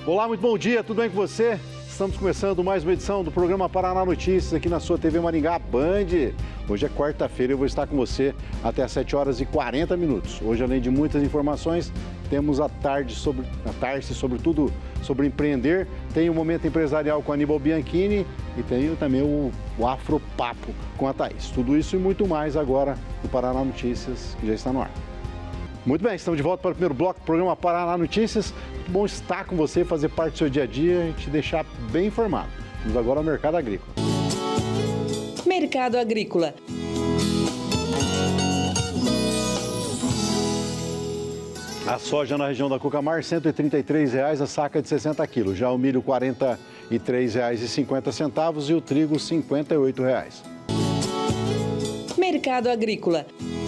Olá, muito bom dia, tudo bem com você? Estamos começando mais uma edição do programa Paraná Notícias aqui na sua TV Maringá Band. Hoje é quarta-feira e eu vou estar com você até às 7 horas e 40 minutos. Hoje, além de muitas informações, temos a tarde sobre tudo sobre empreender. Tem o Momento Empresarial com a Aníbal Bianchini e tem também o Afropapo com a Thaís. Tudo isso e muito mais agora no Paraná Notícias, que já está no ar. Muito bem, estamos de volta para o primeiro bloco do programa Paraná Notícias. Muito bom estar com você, fazer parte do seu dia a dia e te deixar bem informado. Vamos agora ao Mercado Agrícola. Mercado Agrícola. A soja na região da Cucamar, R$ 133,00 a saca de 60 quilos. Já o milho, R$ 43,50 e o trigo, R$ 58,00. Mercado Agrícola.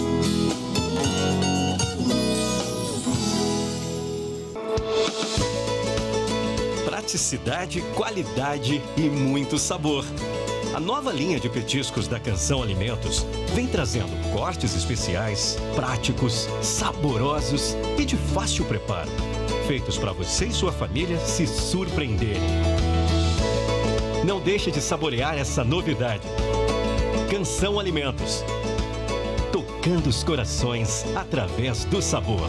Praticidade, qualidade e muito sabor. A nova linha de petiscos da Canção Alimentos vem trazendo cortes especiais, práticos, saborosos e de fácil preparo, feitos para você e sua família se surpreenderem. Não deixe de saborear essa novidade. Canção Alimentos, tocando os corações através do sabor.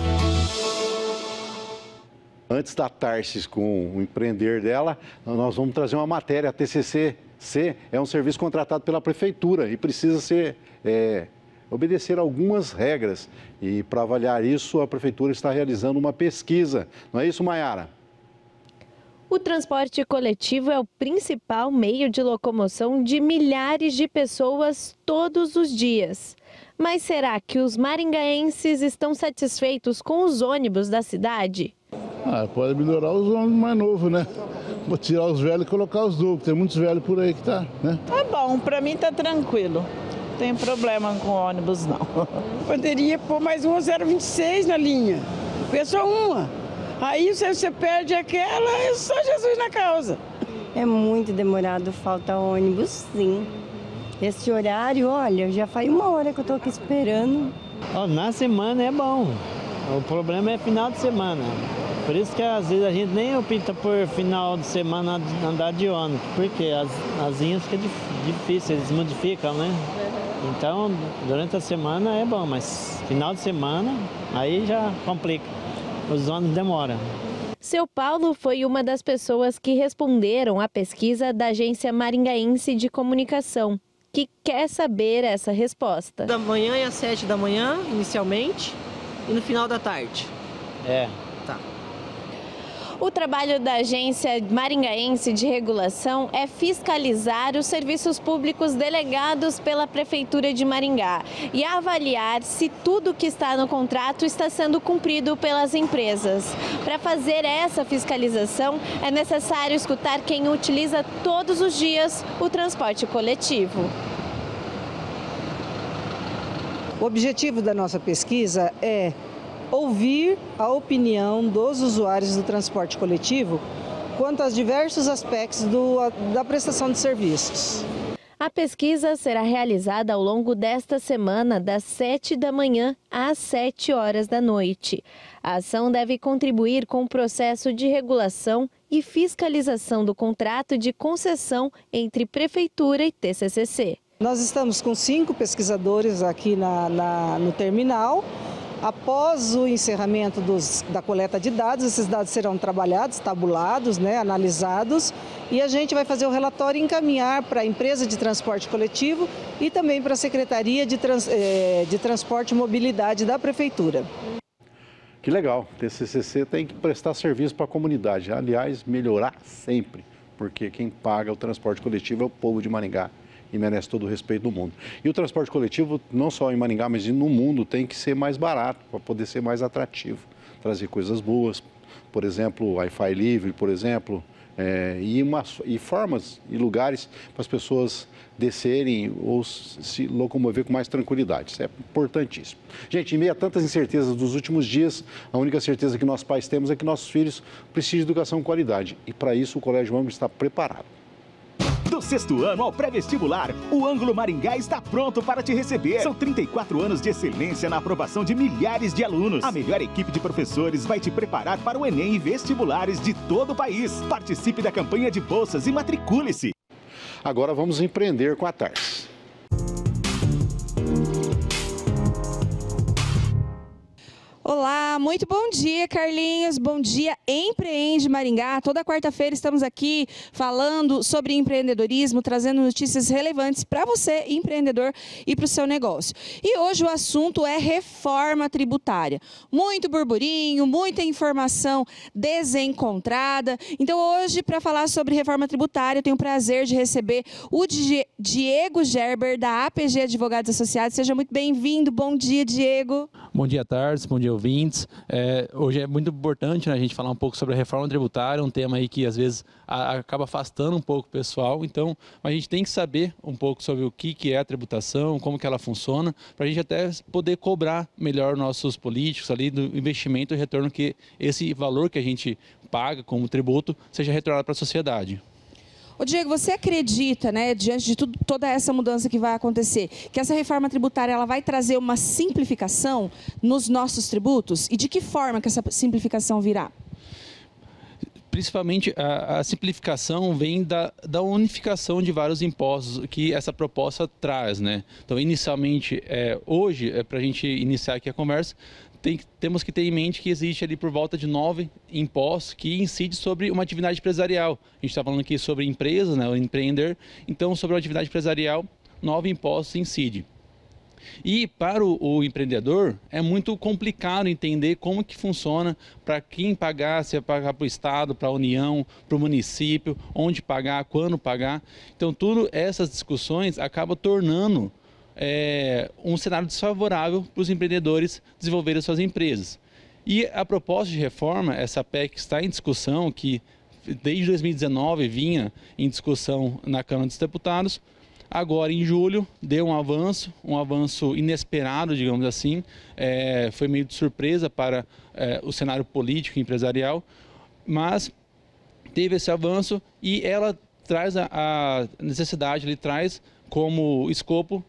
Antes da Tarsis com o empreender dela, nós vamos trazer uma matéria. A TCC é um serviço contratado pela Prefeitura e precisa obedecer algumas regras. E para avaliar isso, a Prefeitura está realizando uma pesquisa. Não é isso, Maiara? O transporte coletivo é o principal meio de locomoção de milhares de pessoas todos os dias. Mas será que os maringaenses estão satisfeitos com os ônibus da cidade? Pode melhorar os ônibus mais novos, né? Vou tirar os velhos e colocar os novos, tem muitos velhos por aí que tá, né? Tá bom, pra mim tá tranquilo. Não tem problema com ônibus, não. Poderia pôr mais uma 026 na linha. Foi só uma. Aí se você perde aquela, é só Jesus na causa. É muito demorado, falta ônibus, sim. Esse horário, olha, já faz 1 hora que eu tô aqui esperando. Na semana é bom. O problema é final de semana. Por isso que às vezes a gente nem opta por final de semana andar de ônibus, porque as linhas ficam difíceis, eles modificam, né? Então, durante a semana é bom, mas final de semana aí já complica. Os ônibus demoram. Seu Paulo foi uma das pessoas que responderam à pesquisa da Agência Maringaense de Comunicação, que quer saber essa resposta. Da manhã e às 7 da manhã, inicialmente, e no final da tarde. Tá. O trabalho da Agência Maringaense de Regulação é fiscalizar os serviços públicos delegados pela Prefeitura de Maringá e avaliar se tudo que está no contrato está sendo cumprido pelas empresas. Para fazer essa fiscalização, é necessário escutar quem utiliza todos os dias o transporte coletivo. O objetivo da nossa pesquisa é ouvir a opinião dos usuários do transporte coletivo quanto aos diversos aspectos da prestação de serviços. A pesquisa será realizada ao longo desta semana, das 7 da manhã às 7 horas da noite. A ação deve contribuir com o processo de regulação e fiscalização do contrato de concessão entre Prefeitura e TCCC. Nós estamos com 5 pesquisadores aqui no terminal. Após o encerramento da coleta de dados, esses dados serão trabalhados, tabulados, analisados, e a gente vai fazer o relatório e encaminhar para a empresa de transporte coletivo e também para a Secretaria de Transporte e Mobilidade da Prefeitura. Que legal, o TCCC tem que prestar serviço para a comunidade, aliás, melhorar sempre, porque quem paga o transporte coletivo é o povo de Maringá. E merece todo o respeito do mundo. E o transporte coletivo, não só em Maringá, mas no mundo, tem que ser mais barato, para poder ser mais atrativo. Trazer coisas boas, por exemplo, Wi-Fi livre, por exemplo, e formas e lugares para as pessoas descerem ou se locomover com mais tranquilidade. Isso é importantíssimo. Gente, em meio a tantas incertezas dos últimos dias, a única certeza que nós pais temos é que nossos filhos precisam de educação de qualidade. E para isso o Colégio AMBO está preparado. Do sexto ano ao pré-vestibular, o Ângulo Maringá está pronto para te receber. São 34 anos de excelência na aprovação de milhares de alunos. A melhor equipe de professores vai te preparar para o Enem e vestibulares de todo o país. Participe da campanha de bolsas e matricule-se. Agora vamos empreender com a Tarsi. Olá, muito bom dia, Carlinhos. Bom dia, Empreende Maringá. Toda quarta-feira estamos aqui falando sobre empreendedorismo, trazendo notícias relevantes para você, empreendedor, e para o seu negócio. E hoje o assunto é reforma tributária. Muito burburinho, muita informação desencontrada. Então hoje, para falar sobre reforma tributária, eu tenho o prazer de receber o Diego Gerber, da APG Advogados Associados. Seja muito bem-vindo. Bom dia, Diego. Bom dia, Tarsi. Bom dia, ouvintes. Hoje é muito importante, né, a gente falar um pouco sobre a reforma tributária, um tema aí que às vezes acaba afastando um pouco o pessoal. Então, a gente tem que saber um pouco sobre o que é a tributação, como que ela funciona, para a gente até poder cobrar melhor nossos políticos ali do investimento e retorno, que esse valor que a gente paga como tributo seja retornado para a sociedade. Ô Diego, você acredita, né, diante de toda essa mudança que vai acontecer, que essa reforma tributária ela vai trazer uma simplificação nos nossos tributos? E de que forma que essa simplificação virá? Principalmente a simplificação vem da unificação de vários impostos que essa proposta traz, né? Então, inicialmente, hoje, para a gente iniciar aqui a conversa, temos que ter em mente que existe ali por volta de 9 impostos que incidem sobre uma atividade empresarial. A gente está falando aqui sobre empresas, né, o empreender. Então, sobre a atividade empresarial, 9 impostos incidem. E para o empreendedor é muito complicado entender como que funciona, para quem pagar, se é pagar para o Estado, para a União, para o município, onde pagar, quando pagar. Então, tudo essas discussões acabam tornando um cenário desfavorável para os empreendedores desenvolverem suas empresas. E a proposta de reforma, essa PEC está em discussão, que desde 2019 vinha em discussão na Câmara dos Deputados, agora em julho deu um avanço inesperado, digamos assim, foi meio de surpresa para o cenário político e empresarial, mas teve esse avanço e ela traz a necessidade, ele traz como escopo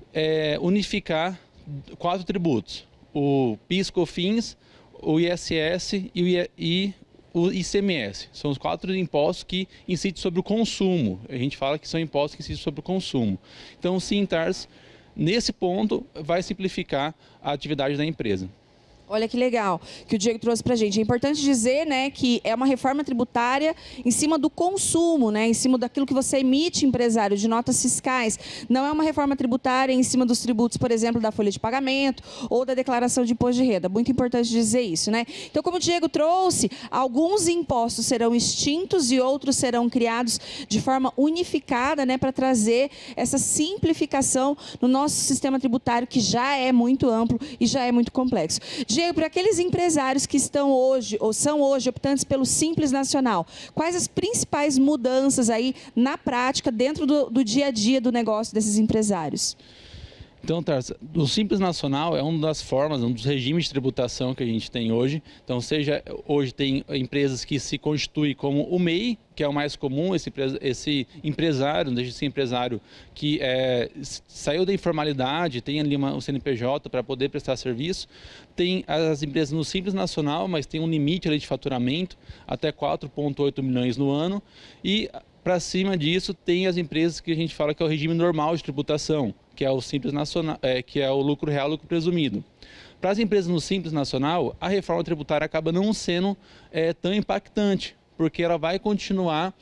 unificar 4 tributos: o PIS, COFINS, o ISS e o ICMS. São os 4 impostos que incidem sobre o consumo. A gente fala que são impostos que incidem sobre o consumo. Então, sim, Tarsi, nesse ponto, vai simplificar a atividade da empresa. Olha que legal que o Diego trouxe para a gente. É importante dizer, né, que é uma reforma tributária em cima do consumo, né, em cima daquilo que você emite, empresário, de notas fiscais. Não é uma reforma tributária em cima dos tributos, por exemplo, da folha de pagamento ou da declaração de imposto de renda. Muito importante dizer isso, né? Então, como o Diego trouxe, alguns impostos serão extintos e outros serão criados de forma unificada, né, para trazer essa simplificação no nosso sistema tributário, que já é muito amplo e já é muito complexo. Diego, para aqueles empresários que estão hoje, ou são hoje, optantes pelo Simples Nacional, quais as principais mudanças aí na prática, dentro do dia a dia do negócio desses empresários? Então, Tarsi, o Simples Nacional é uma das formas, um dos regimes de tributação que a gente tem hoje. Então, hoje tem empresas que se constituem como o MEI, que é o mais comum, esse empresário, não deixa de ser empresário que saiu da informalidade, tem ali um CNPJ para poder prestar serviço. Tem as empresas no Simples Nacional, mas tem um limite ali de faturamento, até 4,8 milhões no ano. E, para cima disso, tem as empresas que a gente fala que é o regime normal de tributação, que é o Simples Nacional, que é o lucro real, lucro presumido. Para as empresas no Simples Nacional, a reforma tributária acaba não sendo tão impactante, porque ela vai continuar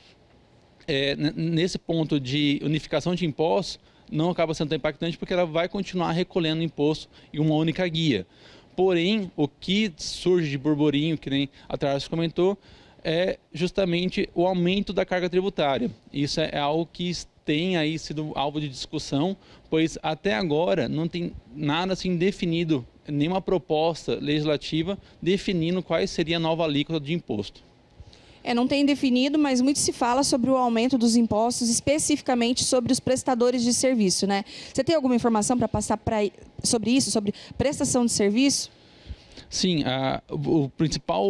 nesse ponto de unificação de impostos, não acaba sendo tão impactante, porque ela vai continuar recolhendo imposto em uma única guia. Porém, o que surge de burburinho, que nem a Tarsi comentou, é justamente o aumento da carga tributária. Isso é algo que tem aí sido alvo de discussão, pois até agora não tem nada assim definido, nenhuma proposta legislativa definindo qual seria a nova alíquota de imposto. Não tem definido, mas muito se fala sobre o aumento dos impostos, especificamente sobre os prestadores de serviço, né? Você tem alguma informação para passar sobre isso, sobre prestação de serviço? Sim, o principal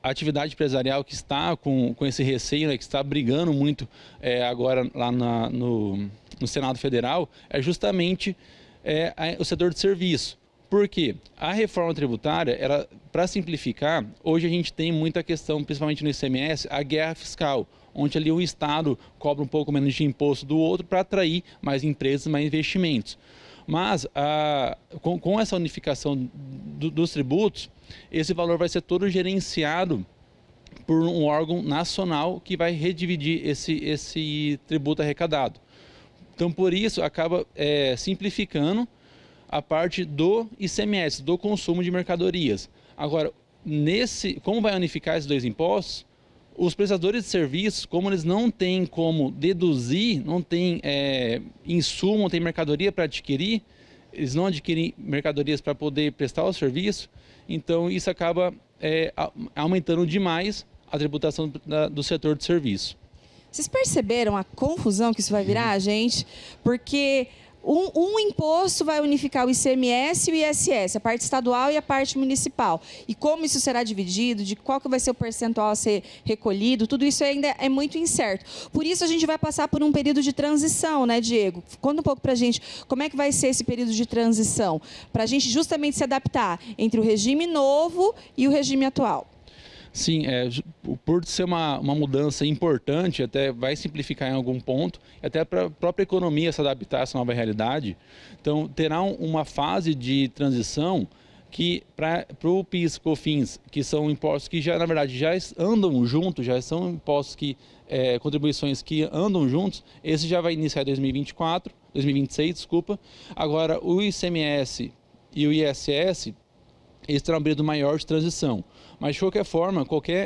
a atividade empresarial que está com esse receio, né, que está brigando muito agora lá no Senado Federal, é justamente o setor de serviço. Por quê? A reforma tributária, para simplificar, hoje a gente tem muita questão, principalmente no ICMS, a guerra fiscal, onde ali o Estado cobra um pouco menos de imposto do outro para atrair mais empresas, mais investimentos. Mas com essa unificação dos tributos, esse valor vai ser todo gerenciado por um órgão nacional que vai redividir esse tributo arrecadado. Então, por isso, acaba simplificando a parte do ICMS, do consumo de mercadorias. Agora, como vai unificar esses dois impostos, os prestadores de serviços, como eles não têm como deduzir, não têm insumo, não têm mercadoria para adquirir, eles não adquirem mercadorias para poder prestar o serviço, então isso acaba aumentando demais a tributação do setor de serviço. Vocês perceberam a confusão que isso vai virar, gente? Porque um imposto vai unificar o ICMS e o ISS, a parte estadual e a parte municipal. E como isso será dividido, de qual que vai ser o percentual a ser recolhido, tudo isso ainda é muito incerto. Por isso a gente vai passar por um período de transição, né, Diego? Conta um pouco para a gente como é que vai ser esse período de transição, para a gente justamente se adaptar entre o regime novo e o regime atual. Sim, por ser uma mudança importante, até vai simplificar em algum ponto, até para a própria economia se adaptar a essa nova realidade. Então, terá uma fase de transição que, para o PIS e COFINS, que são impostos que já, na verdade, já andam juntos, já são impostos contribuições que andam juntos, esse já vai iniciar em 2026, desculpa. Agora, o ICMS e o ISS, eles terão um período maior de transição. Mas, de qualquer forma, qualquer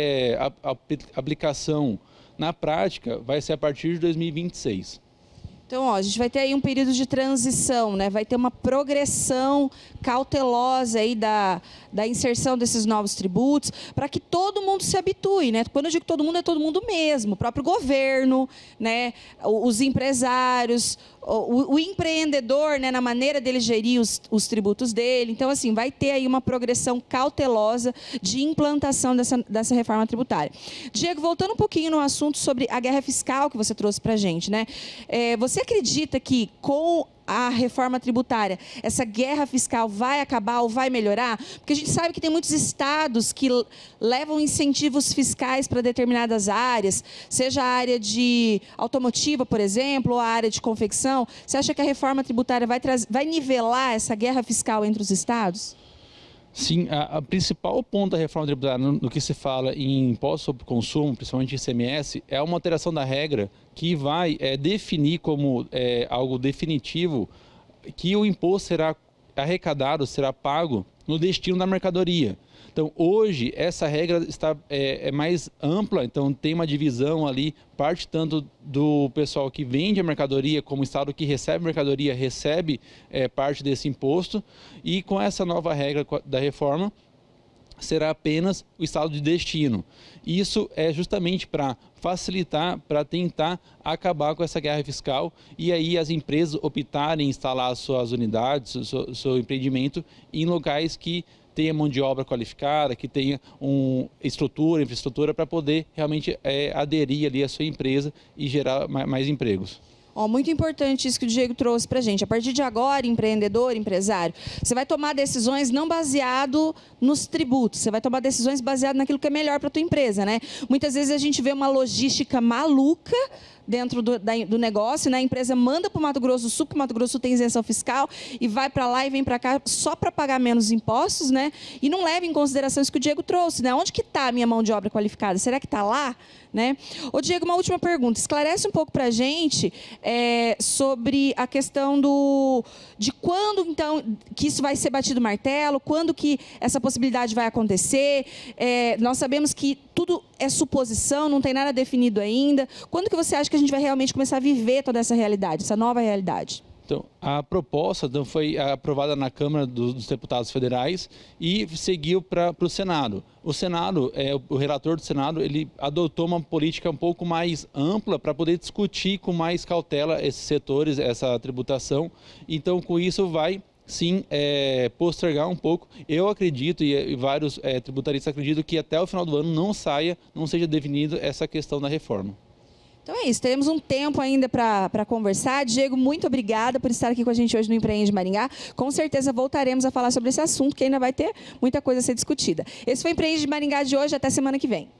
aplicação na prática vai ser a partir de 2026. Então, a gente vai ter aí um período de transição, né? Vai ter uma progressão cautelosa aí da inserção desses novos tributos, para que todo mundo se habitue, né? Quando eu digo todo mundo, é todo mundo mesmo, o próprio governo, né? Os empresários, o empreendedor, né? Na maneira dele gerir os tributos dele. Então, assim, vai ter aí uma progressão cautelosa de implantação dessa reforma tributária. Diego, voltando um pouquinho no assunto sobre a guerra fiscal que você trouxe para a gente, né? Você acredita que com a reforma tributária, essa guerra fiscal vai acabar ou vai melhorar? Porque a gente sabe que tem muitos estados que levam incentivos fiscais para determinadas áreas, seja a área de automotiva, por exemplo, ou a área de confecção. Você acha que a reforma tributária vai nivelar essa guerra fiscal entre os estados? Sim, a principal ponto da reforma tributária no que se fala em imposto sobre consumo, principalmente ICMS, é uma alteração da regra que vai definir como algo definitivo que o imposto será arrecadado, será pago no destino da mercadoria. Então, hoje, essa regra é mais ampla, então tem uma divisão ali, parte tanto do pessoal que vende a mercadoria, como o estado que recebe a mercadoria, recebe parte desse imposto, e com essa nova regra da reforma, será apenas o estado de destino. Isso é justamente para facilitar, para tentar acabar com essa guerra fiscal e aí as empresas optarem em instalar suas unidades, seu empreendimento em locais que tenha mão de obra qualificada, que tenha infraestrutura para poder realmente aderir ali à sua empresa e gerar mais empregos. Muito importante isso que o Diego trouxe para a gente. A partir de agora, empreendedor, empresário, você vai tomar decisões não baseado nos tributos, você vai tomar decisões baseado naquilo que é melhor para a tua empresa, né? Muitas vezes a gente vê uma logística maluca dentro do negócio, né? A empresa manda para o Mato Grosso do Sul, porque o Mato Grosso do Sul tem isenção fiscal, e vai para lá e vem para cá só para pagar menos impostos, né? E não leva em consideração isso que o Diego trouxe, né? Onde que está a minha mão de obra qualificada? Será que está lá? Né? Ô, Diego, uma última pergunta. Esclarece um pouco para a gente sobre a questão de quando, então, que isso vai ser batido o martelo, quando que essa possibilidade vai acontecer. Nós sabemos que tudo é suposição, não tem nada definido ainda. Quando que você acha que a gente vai realmente começar a viver toda essa realidade, essa nova realidade? Então, a proposta foi aprovada na Câmara dos Deputados Federais e seguiu para o Senado. O Senado, o relator do Senado, ele adotou uma política um pouco mais ampla para poder discutir com mais cautela esses setores, essa tributação. Então, com isso, vai sim, postergar um pouco. Eu acredito, e vários tributaristas acreditam, que até o final do ano não seja definida essa questão da reforma. Então é isso, teremos um tempo ainda para conversar. Diego, muito obrigada por estar aqui com a gente hoje no Empreende Maringá. Com certeza voltaremos a falar sobre esse assunto, que ainda vai ter muita coisa a ser discutida. Esse foi o Empreende Maringá de hoje, até semana que vem.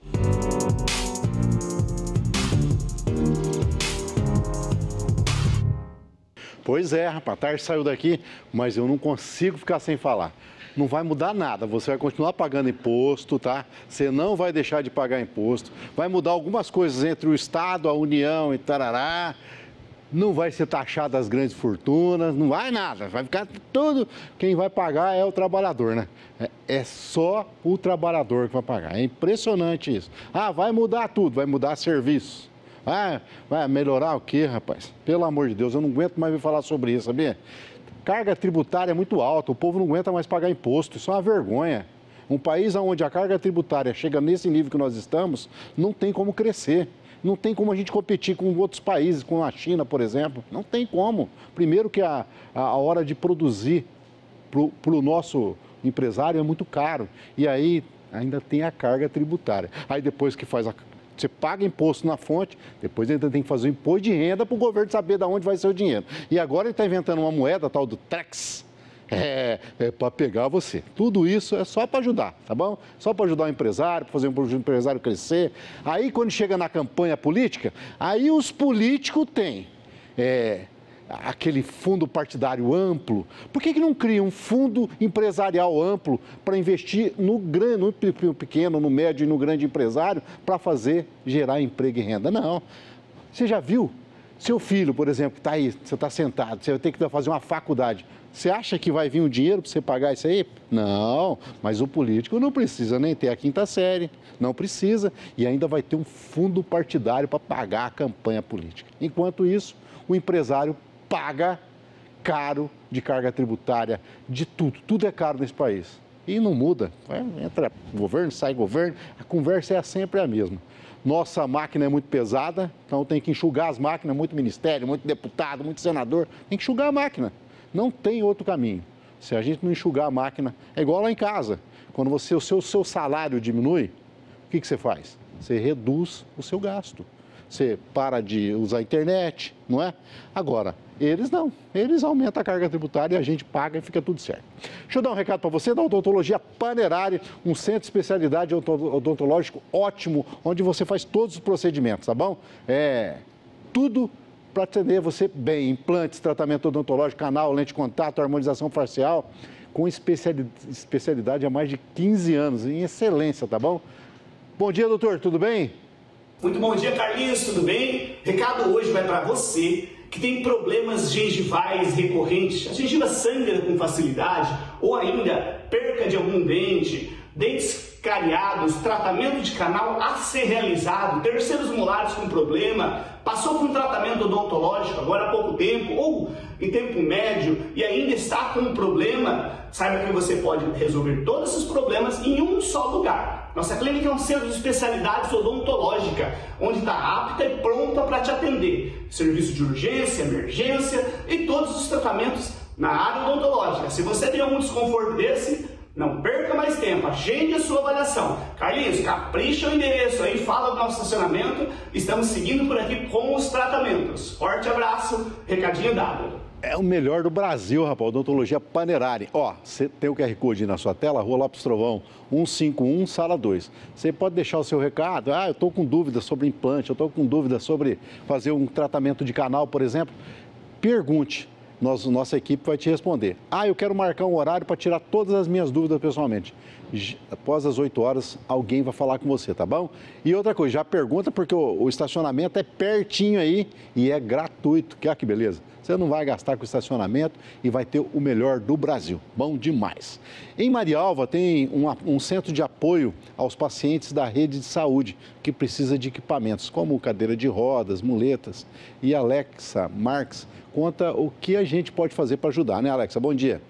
Pois é, rapaz, a Tarde saiu daqui, mas eu não consigo ficar sem falar. Não vai mudar nada, você vai continuar pagando imposto, tá? Você não vai deixar de pagar imposto. Vai mudar algumas coisas entre o Estado, a União e tarará. Não vai ser taxado as grandes fortunas, não vai nada. Vai ficar tudo... Quem vai pagar é o trabalhador, né? É só o trabalhador que vai pagar. É impressionante isso. Ah, vai mudar tudo, vai mudar serviço. Vai melhorar o quê, rapaz? Pelo amor de Deus, eu não aguento mais vir falar sobre isso, sabia? Carga tributária é muito alta, o povo não aguenta mais pagar imposto, isso é uma vergonha. Um país onde a carga tributária chega nesse nível que nós estamos, não tem como crescer. Não tem como a gente competir com outros países, com a China, por exemplo. Não tem como. Primeiro que a hora de produzir para o nosso empresário é muito caro. E aí ainda tem a carga tributária. Aí depois que você paga imposto na fonte, depois ainda tem que fazer o imposto de renda para o governo saber de onde vai ser o dinheiro. E agora ele está inventando uma moeda, tal do Trex, para pegar você. Tudo isso é só para ajudar, tá bom? Só para ajudar o empresário, para fazer o empresário crescer. Aí, quando chega na campanha política, aí os políticos têm aquele fundo partidário amplo. Por que não cria um fundo empresarial amplo para investir no pequeno, no médio e no grande empresário para gerar emprego e renda? Não. Você já viu? Seu filho, por exemplo, está aí, você está sentado, você vai ter que fazer uma faculdade. Você acha que vai vir um dinheiro para você pagar isso aí? Não, mas o político não precisa nem ter a 5ª série, não precisa. E ainda vai ter um fundo partidário para pagar a campanha política. Enquanto isso, o empresário paga caro de carga tributária, de tudo. Tudo é caro nesse país. E não muda. Entra governo, sai governo, a conversa é sempre a mesma. Nossa máquina é muito pesada, então tem que enxugar as máquinas, muito ministério, muito deputado, muito senador. Tem que enxugar a máquina. Não tem outro caminho. Se a gente não enxugar a máquina, é igual lá em casa. Quando o seu salário diminui, o que você faz? Você reduz o seu gasto. Você para de usar a internet, não é? Agora, eles não. Eles aumentam a carga tributária e a gente paga e fica tudo certo. Deixa eu dar um recado para você da Odontologia Panerari, um centro de especialidade odontológico ótimo, onde você faz todos os procedimentos, tá bom? Tudo para atender você bem. Implantes, tratamento odontológico, canal, lente de contato, harmonização facial, com especialidade há mais de 15 anos, em excelência, tá bom? Bom dia, doutor, tudo bem? Muito bom dia, Carlinhos, tudo bem? Recado hoje vai para você que tem problemas gengivais recorrentes, a gengiva sangra com facilidade ou ainda perca de algum dente, dentes cariados, tratamento de canal a ser realizado, terceiros molares com problema, passou por um tratamento odontológico agora há pouco tempo ou em tempo médio e ainda está com um problema, saiba que você pode resolver todos esses problemas em um só lugar. Nossa clínica é um centro de especialidades odontológica, onde está apta e pronta para te atender. Serviço de urgência, emergência e todos os tratamentos na área odontológica. Se você tem algum desconforto desse, não perca mais tempo, agende a sua avaliação. Carlinhos, capricha o endereço aí, fala do nosso estacionamento. Estamos seguindo por aqui com os tratamentos. Forte abraço, recadinho dado. É o melhor do Brasil, rapaz, Odontologia Panerari. Ó, você tem o QR Code aí na sua tela, Rua Lopes Trovão, 151, sala 2. Você pode deixar o seu recado, eu estou com dúvidas sobre implante, eu estou com dúvidas sobre fazer um tratamento de canal, por exemplo. Pergunte, nossa equipe vai te responder. Eu quero marcar um horário para tirar todas as minhas dúvidas pessoalmente. Após as 8 horas, alguém vai falar com você, tá bom? E outra coisa, já pergunta porque o estacionamento é pertinho aí e é gratuito. Que beleza. Você não vai gastar com estacionamento e vai ter o melhor do Brasil. Bom demais. Em Marialva tem um centro de apoio aos pacientes da rede de saúde que precisa de equipamentos como cadeira de rodas, muletas. E Alexa Marques conta o que a gente pode fazer para ajudar, né, Alexa? Bom dia.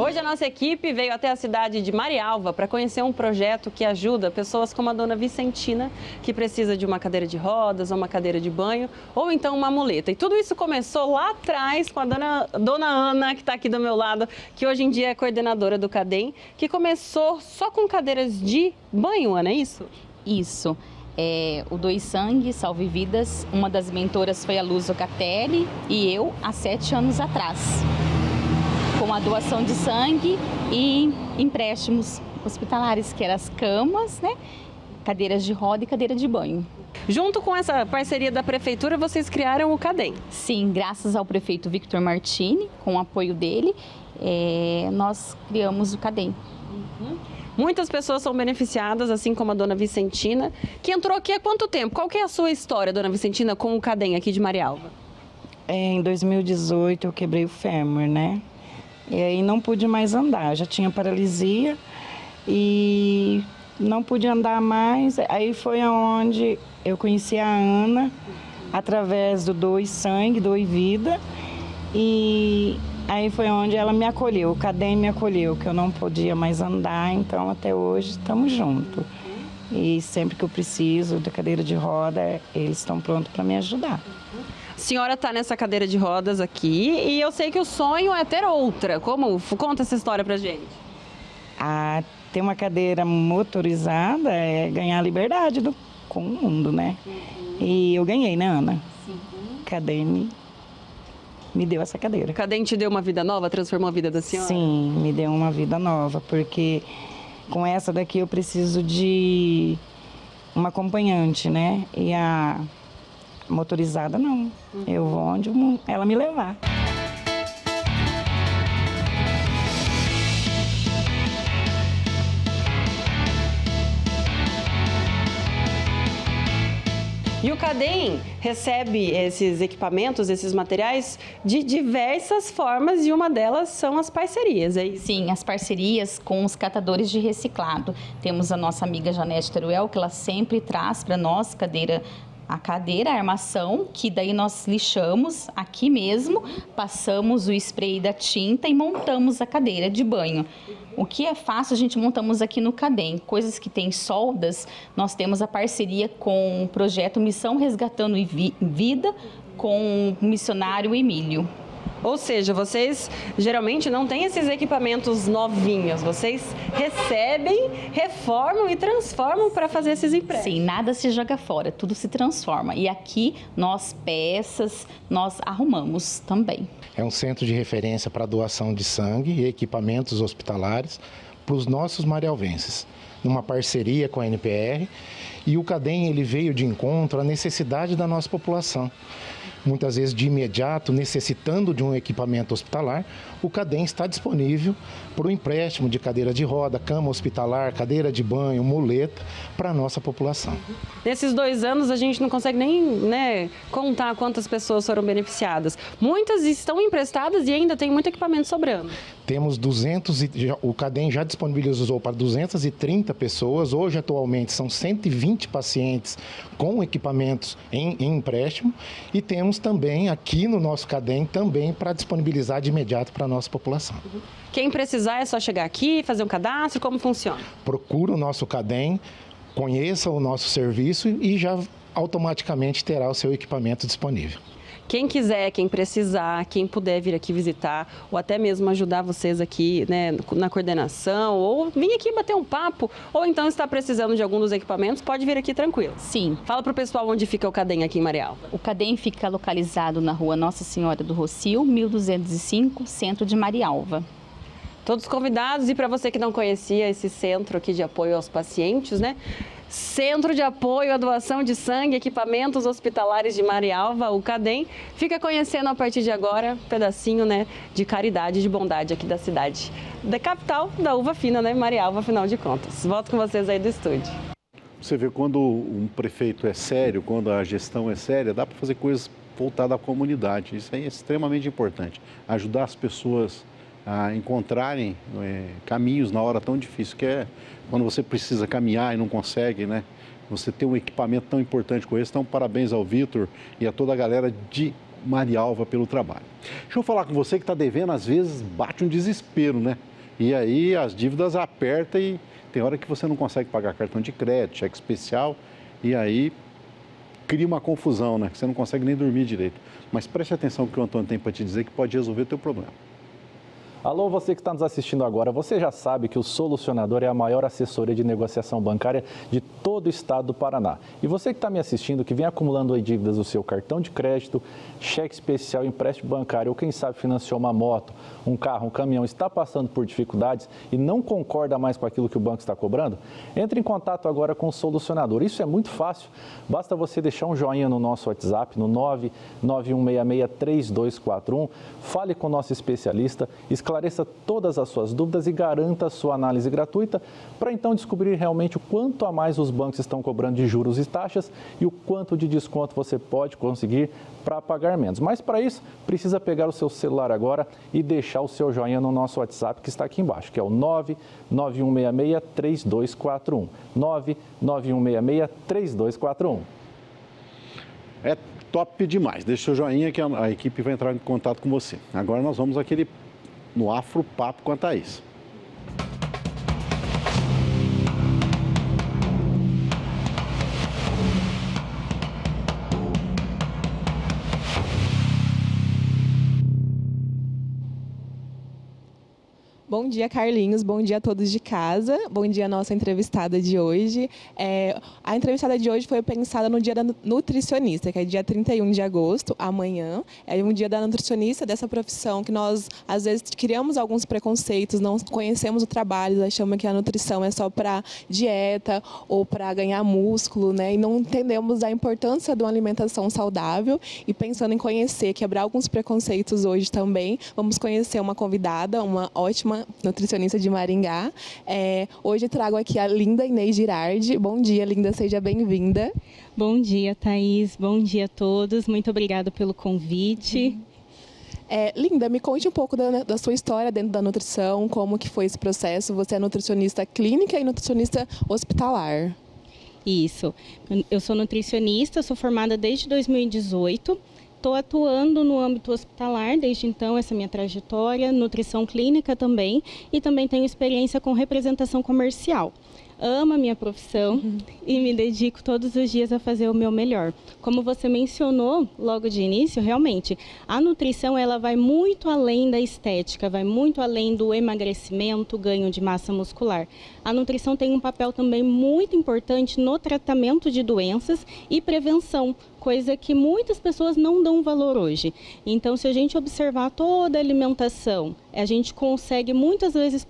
Hoje a nossa equipe veio até a cidade de Marialva para conhecer um projeto que ajuda pessoas como a dona Vicentina, que precisa de uma cadeira de rodas, ou uma cadeira de banho, ou então uma muleta. E tudo isso começou lá atrás com a dona Ana, que está aqui do meu lado, que hoje em dia é coordenadora do CADEM, que começou só com cadeiras de banho, Ana, é isso? Isso. O Doe Sangue, Salve Vidas, uma das mentoras foi a Luz Ocatelli e eu há 7 anos atrás, com a doação de sangue e empréstimos hospitalares, que eram as camas, né? Cadeiras de roda e cadeira de banho. Junto com essa parceria da Prefeitura, vocês criaram o CADEM? Sim, graças ao prefeito Victor Martini, com o apoio dele, nós criamos o CADEM. Muitas pessoas são beneficiadas, assim como a dona Vicentina, que entrou aqui há quanto tempo? Qual que é a sua história, dona Vicentina, com o CADEM aqui de Marialva? Em 2018 eu quebrei o fêmur, né? E aí não pude mais andar, já tinha paralisia e não pude andar mais. Aí foi aonde eu conheci a Ana, através do Doe Sangue, Doe Vida, e aí foi onde ela me acolheu, o CADEM me acolheu, que eu não podia mais andar, então até hoje estamos juntos. E sempre que eu preciso da cadeira de roda, eles estão prontos para me ajudar. A senhora está nessa cadeira de rodas aqui e eu sei que o sonho é ter outra. Como? Conta essa história pra gente. Ter uma cadeira motorizada é ganhar a liberdade com o mundo, né? E eu ganhei, né, Ana? Sim. CADEM me deu essa cadeira. CADEM te deu uma vida nova, transformou a vida da senhora? Sim, me deu uma vida nova, porque com essa daqui eu preciso de uma acompanhante, né? E a motorizada não. Eu vou onde ela me levar. E o CADEM recebe esses equipamentos, esses materiais de diversas formas e uma delas são as parcerias, é isso? Sim, as parcerias com os catadores de reciclado. Temos a nossa amiga Janete Teruel, que ela sempre traz para nós a armação, que daí nós lixamos aqui mesmo, passamos o spray da tinta e montamos a cadeira de banho. O que é fácil, a gente montamos aqui no CADEM. Coisas que tem soldas, nós temos a parceria com o projeto Missão Resgatando Vida, com o missionário Emílio. Ou seja, vocês geralmente não têm esses equipamentos novinhos, vocês recebem, reformam e transformam para fazer esses empréstimos. Sim, nada se joga fora, tudo se transforma. E aqui, nós arrumamos também. É um centro de referência para doação de sangue e equipamentos hospitalares para os nossos marialvenses, numa parceria com a NPR. E o CADEM ele veio de encontro à necessidade da nossa população. Muitas vezes de imediato, necessitando de um equipamento hospitalar, o CADEM está disponível para o empréstimo de cadeira de roda, cama hospitalar, cadeira de banho, muleta para a nossa população. Nesses 2 anos a gente não consegue nem contar quantas pessoas foram beneficiadas. Muitas estão emprestadas e ainda tem muito equipamento sobrando. Temos o CADEM já disponibilizou para 230 pessoas, hoje atualmente são 120 pacientes com equipamentos em empréstimo e temos também aqui no nosso CADEM também para disponibilizar de imediato para a nossa população. Quem precisar é só chegar aqui, fazer um cadastro, como funciona? Procura o nosso CADEM, conheça o nosso serviço e já automaticamente terá o seu equipamento disponível. Quem quiser, quem precisar, quem puder vir aqui visitar ou até mesmo ajudar vocês aqui, né, na coordenação ou vir aqui bater um papo ou então está precisando de algum dos equipamentos, pode vir aqui tranquilo. Sim. Fala para o pessoal onde fica o CADEM aqui em Marialva. O CADEM fica localizado na rua Nossa Senhora do Rocio, 1205, centro de Marialva. Todos convidados e para você que não conhecia esse centro aqui de apoio aos pacientes, né? Centro de Apoio à Doação de Sangue e Equipamentos Hospitalares de Marialva, o CADEM, fica conhecendo a partir de agora um pedacinho, né, de caridade e de bondade aqui da cidade, da capital da uva fina, né, Marialva, afinal de contas. Volto com vocês aí do estúdio. Você vê, quando um prefeito é sério, quando a gestão é séria, dá para fazer coisas voltadas à comunidade. Isso aí é extremamente importante, ajudar as pessoas a encontrarem caminhos na hora tão difícil que é quando você precisa caminhar e não consegue, né? Você ter um equipamento tão importante como esse. Então, parabéns ao Vitor e a toda a galera de Marialva pelo trabalho. Deixa eu falar com você que está devendo, às vezes bate um desespero, né? E aí as dívidas apertam e tem hora que você não consegue pagar cartão de crédito, cheque especial, e aí cria uma confusão, né? Que você não consegue nem dormir direito. Mas preste atenção no que o Antônio tem para te dizer que pode resolver o teu problema. Alô, você que está nos assistindo agora, você já sabe que o Solucionador é a maior assessoria de negociação bancária de todo o estado do Paraná. E você que está me assistindo, que vem acumulando aí dívidas do seu cartão de crédito, cheque especial, empréstimo bancário ou quem sabe financiou uma moto, um carro, um caminhão, está passando por dificuldades e não concorda mais com aquilo que o banco está cobrando, entre em contato agora com o Solucionador. Isso é muito fácil, basta você deixar um joinha no nosso WhatsApp, no 991663241, fale com o nosso especialista, esclareça todas as suas dúvidas e garanta a sua análise gratuita para então descobrir realmente o quanto a mais os bancos estão cobrando de juros e taxas e o quanto de desconto você pode conseguir para pagar menos. Mas para isso, precisa pegar o seu celular agora e deixar o seu joinha no nosso WhatsApp que está aqui embaixo, que é o 991663241. 991663241. É top demais. Deixa o seu joinha que a equipe vai entrar em contato com você. Agora nós vamos no Afro Papo com a Thaís. Bom dia, Carlinhos. Bom dia a todos de casa. Bom dia, nossa entrevistada de hoje. A entrevistada de hoje foi pensada no dia da nutricionista, que é dia 31 de agosto, amanhã. É um dia da nutricionista, dessa profissão que nós, às vezes, criamos alguns preconceitos, não conhecemos o trabalho, achamos que a nutrição é só para dieta ou para ganhar músculo, né? E não entendemos a importância de uma alimentação saudável. E pensando em conhecer, quebrar alguns preconceitos hoje também, vamos conhecer uma convidada, uma ótima nutricionista de Maringá. Hoje trago aqui a linda Inês Girardi. Bom dia, linda, seja bem-vinda. Bom dia, Thaís. Bom dia a todos. Muito obrigada pelo convite. Linda, me conte um pouco da sua história dentro da nutrição, como que foi esse processo. Você é nutricionista clínica e nutricionista hospitalar. Isso. Eu sou nutricionista, sou formada desde 2018. Estou atuando no âmbito hospitalar desde então, essa é a minha trajetória, nutrição clínica também, e também tenho experiência com representação comercial. Amo a minha profissão e me dedico todos os dias a fazer o meu melhor. Como você mencionou logo de início, realmente, a nutrição ela vai muito além da estética, vai muito além do emagrecimento, ganho de massa muscular. A nutrição tem um papel também muito importante no tratamento de doenças e prevenção, coisa que muitas pessoas não dão valor hoje. Então, se a gente observar toda a alimentação, a gente consegue muitas vezes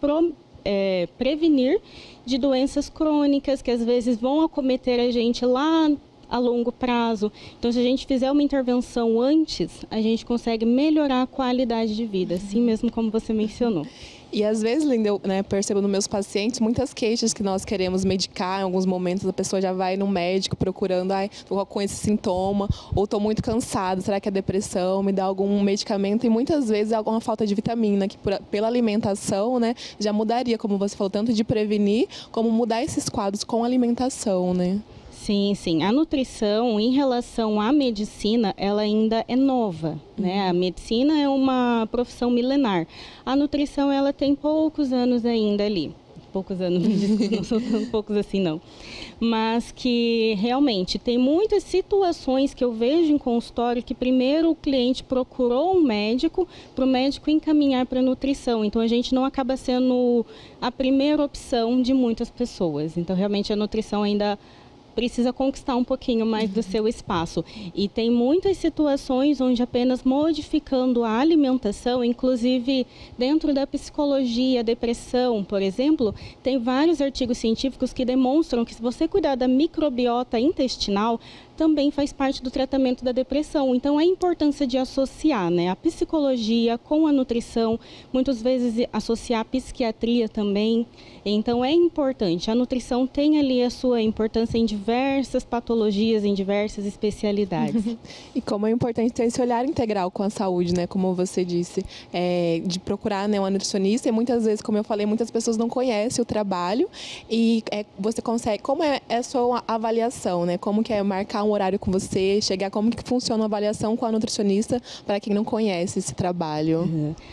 prevenir de doenças crônicas que às vezes vão acometer a gente lá a longo prazo. Então, se a gente fizer uma intervenção antes, a gente consegue melhorar a qualidade de vida, assim mesmo como você mencionou. E às vezes, Linda, eu percebo nos meus pacientes muitas queixas que nós queremos medicar. Em alguns momentos a pessoa já vai no médico procurando, estou com esse sintoma, ou estou muito cansada, será que é depressão? Me dá algum medicamento? E muitas vezes é alguma falta de vitamina, que pela alimentação, né, já mudaria, como você falou, tanto de prevenir, como mudar esses quadros com a alimentação, né? Sim, sim. A nutrição, em relação à medicina, ela ainda é nova, né? A medicina é uma profissão milenar. A nutrição, ela tem poucos anos ainda ali. Poucos anos, não são tão poucos assim, não. Mas que, realmente, tem muitas situações que eu vejo em consultório que primeiro o cliente procurou um médico, para o médico encaminhar para a nutrição. Então, a gente não acaba sendo a primeira opção de muitas pessoas. Então, realmente, a nutrição ainda precisa conquistar um pouquinho mais do seu espaço. E tem muitas situações onde apenas modificando a alimentação, inclusive dentro da psicologia, depressão, por exemplo, tem vários artigos científicos que demonstram que se você cuidar da microbiota intestinal, também faz parte do tratamento da depressão. Então, a importância de associar, né, a psicologia com a nutrição, muitas vezes associar a psiquiatria também. Então, é importante. A nutrição tem ali a sua importância em diversas patologias, em diversas especialidades. E como é importante ter esse olhar integral com a saúde, né, como você disse, de procurar, né, uma nutricionista. E muitas vezes, como eu falei, muitas pessoas não conhecem o trabalho. E você consegue, como é a sua avaliação, né? Como que é marcar um horário com você, chegar, como que funciona a avaliação com a nutricionista para quem não conhece esse trabalho?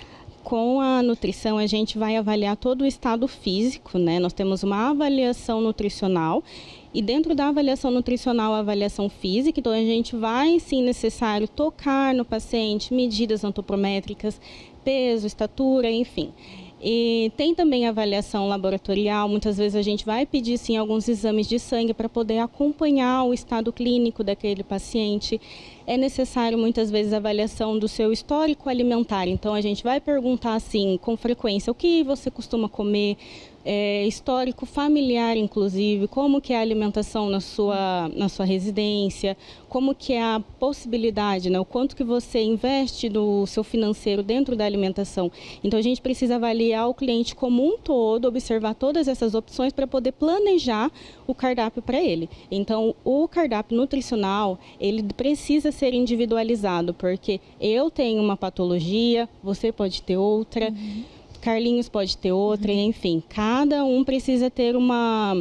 Com a nutrição, a gente vai avaliar todo o estado físico, né? Nós temos uma avaliação nutricional e dentro da avaliação nutricional, a avaliação física, então a gente vai, sim, necessário tocar no paciente, medidas antropométricas, peso, estatura, enfim. E tem também a avaliação laboratorial, muitas vezes a gente vai pedir sim alguns exames de sangue para poder acompanhar o estado clínico daquele paciente. É necessário muitas vezes a avaliação do seu histórico alimentar, então a gente vai perguntar assim com frequência o que você costuma comer, histórico familiar inclusive, como que é a alimentação na sua residência, como que é a possibilidade, né, o quanto que você investe do seu financeiro dentro da alimentação. Então a gente precisa avaliar o cliente como um todo, observar todas essas opções para poder planejar o cardápio para ele. Então o cardápio nutricional, ele precisa ser individualizado, porque eu tenho uma patologia, você pode ter outra, Carlinhos pode ter outra, enfim, cada um precisa ter uma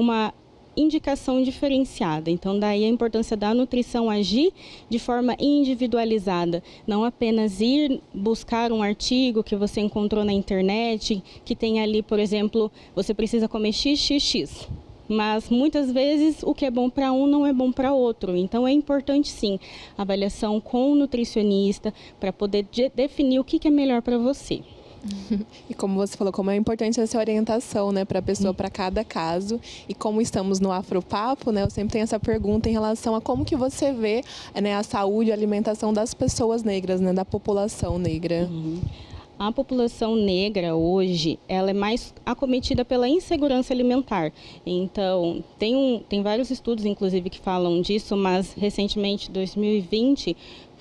indicação diferenciada. Então, daí a importância da nutrição agir de forma individualizada, não apenas ir buscar um artigo que você encontrou na internet, que tem ali, por exemplo, você precisa comer XXX. Mas muitas vezes o que é bom para um não é bom para outro. Então é importante sim a avaliação com o nutricionista para poder definir o que é melhor para você. E como você falou, como é importante essa orientação, né, para a pessoa, para cada caso. E como estamos no Afropapo, né, eu sempre tenho essa pergunta em relação a como que você vê, né, a saúde e a alimentação das pessoas negras, né, da população negra. A população negra hoje, ela é mais acometida pela insegurança alimentar. Então, tem vários estudos, inclusive, que falam disso, mas recentemente, em 2020,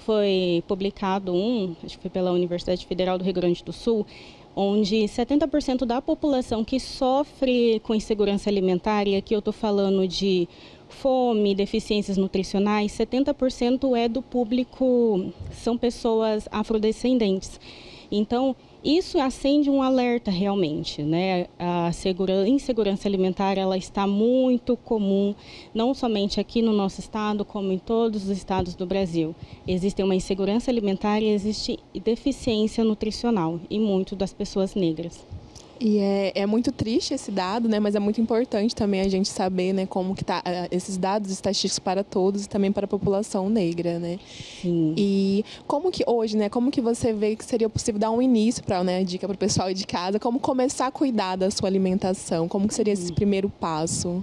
foi publicado acho que foi pela Universidade Federal do Rio Grande do Sul, onde 70% da população que sofre com insegurança alimentar, e aqui eu estou falando de fome, deficiências nutricionais, 70% é do público, são pessoas afrodescendentes. Então, isso acende um alerta realmente, né? A insegurança alimentar, ela está muito comum, não somente aqui no nosso estado, como em todos os estados do Brasil. Existe uma insegurança alimentar e existe deficiência nutricional em muito das pessoas negras. E é muito triste esse dado, né? Mas é muito importante também a gente saber, né, como que tá esses dados estatísticos para todos e também para a população negra, né? Sim. E como que hoje, né, como que você vê que seria possível dar um início para, né, dica para o pessoal de casa, como começar a cuidar da sua alimentação, como que seria esse primeiro passo?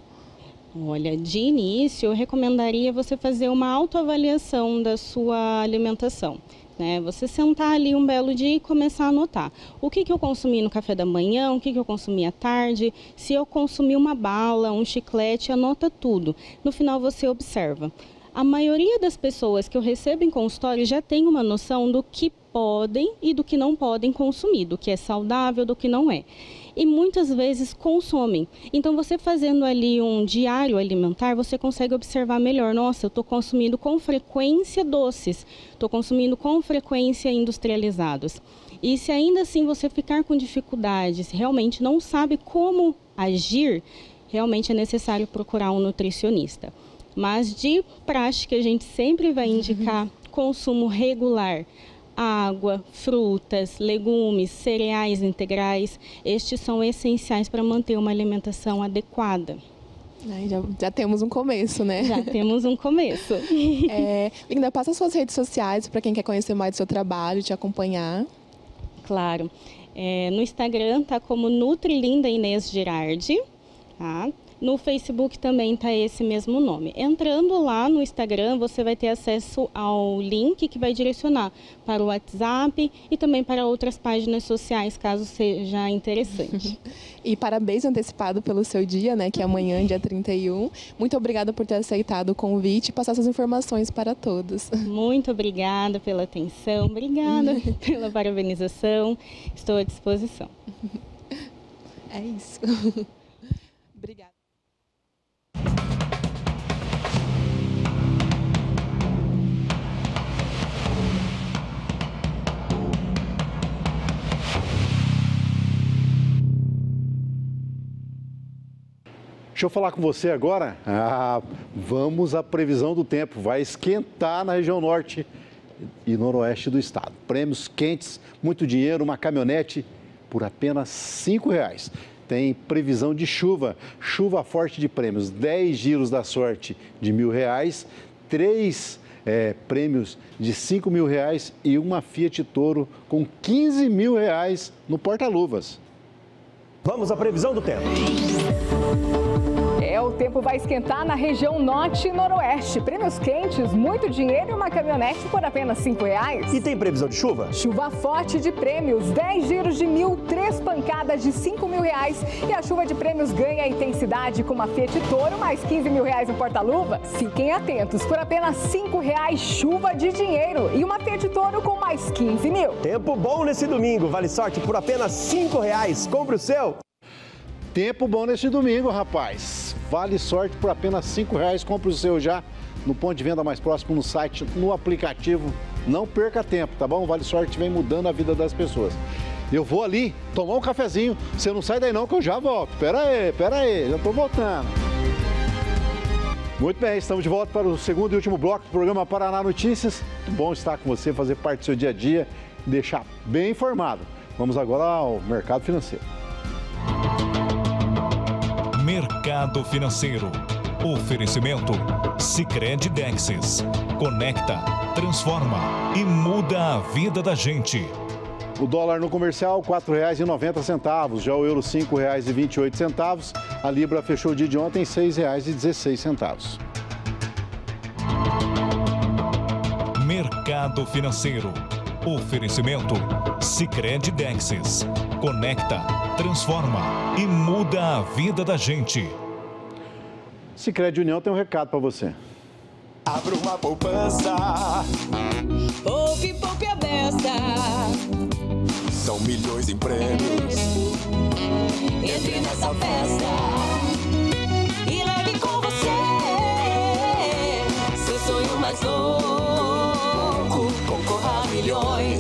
Olha, de início eu recomendaria você fazer uma autoavaliação da sua alimentação. Você sentar ali um belo dia e começar a anotar o que eu consumi no café da manhã, o que eu consumi à tarde, se eu consumi uma bala, um chiclete, anota tudo. No final você observa. A maioria das pessoas que eu recebo em consultório já tem uma noção do que podem e do que não podem consumir, do que é saudável, do que não é. E muitas vezes consomem. Então, você fazendo ali um diário alimentar, você consegue observar melhor. Nossa, eu estou consumindo com frequência doces, estou consumindo com frequência industrializados. E se ainda assim você ficar com dificuldades, realmente não sabe como agir, realmente é necessário procurar um nutricionista. Mas de prática, a gente sempre vai indicar consumo regular. Água, frutas, legumes, cereais integrais, estes são essenciais para manter uma alimentação adequada. Já temos um começo, né? Já temos um começo. Linda, passa suas redes sociais para quem quer conhecer mais do seu trabalho, te acompanhar. Claro. No Instagram tá como Nutrilinda Inês Girardi, tá? No Facebook também está esse mesmo nome. Entrando lá no Instagram, você vai ter acesso ao link que vai direcionar para o WhatsApp e também para outras páginas sociais, caso seja interessante. E parabéns antecipado pelo seu dia, né, que é amanhã, dia 31. Muito obrigada por ter aceitado o convite e passar essas informações para todos. Muito obrigada pela atenção, obrigada pela parabenização. Estou à disposição. É isso. Obrigada. Deixa eu falar com você agora. Vamos à previsão do tempo. Vai esquentar na região norte e noroeste do estado. Prêmios quentes, muito dinheiro, uma caminhonete por apenas R$ 5,00. Tem previsão de chuva, chuva forte de prêmios, 10 giros da sorte de R$ 1.000, 3 prêmios de R$ 5.000 e uma Fiat Toro com R$ 15.000 no porta-luvas. Vamos à previsão do tempo. O tempo vai esquentar na região norte e noroeste. Prêmios quentes, muito dinheiro e uma caminhonete por apenas R$ 5,00. E tem previsão de chuva? Chuva forte de prêmios, 10 giros de 1.000, 3 pancadas de R$ 5.000. E a chuva de prêmios ganha intensidade com uma Fiat Toro, mais R$ 15.000 no porta-luva. Fiquem atentos, por apenas R$ 5,00, chuva de dinheiro. E uma Fiat Toro com mais R$ 15.000. Tempo bom nesse domingo, vale sorte por apenas R$ 5,00. Compre o seu. Tempo bom nesse domingo, rapaz. Vale sorte por apenas R$ 5,00. Compre o seu já no ponto de venda mais próximo, no site, no aplicativo. Não perca tempo, tá bom? Vale sorte vem mudando a vida das pessoas. Eu vou ali tomar um cafezinho. Você não sai daí não que eu já volto. Pera aí, já tô voltando. Muito bem, estamos de volta para o segundo e último bloco do programa Paraná Notícias. Muito bom estar com você, fazer parte do seu dia a dia, deixar bem informado. Vamos agora ao mercado financeiro. Mercado Financeiro. Oferecimento Sicredi Dexis. Conecta, transforma e muda a vida da gente. O dólar no comercial, R$ 4,90. Já o euro, R$ 5,28. A libra fechou o dia de ontem, R$ 6,16. Mercado Financeiro. Oferecimento Sicredi Dexis. Conecta, transforma e muda a vida da gente. Sicredi União tem um recado para você. Abra uma poupança. Poupe, poupe a beça. São milhões em prêmios. Entre nessa festa e leve com você seu sonho mais louco. Concorra a milhões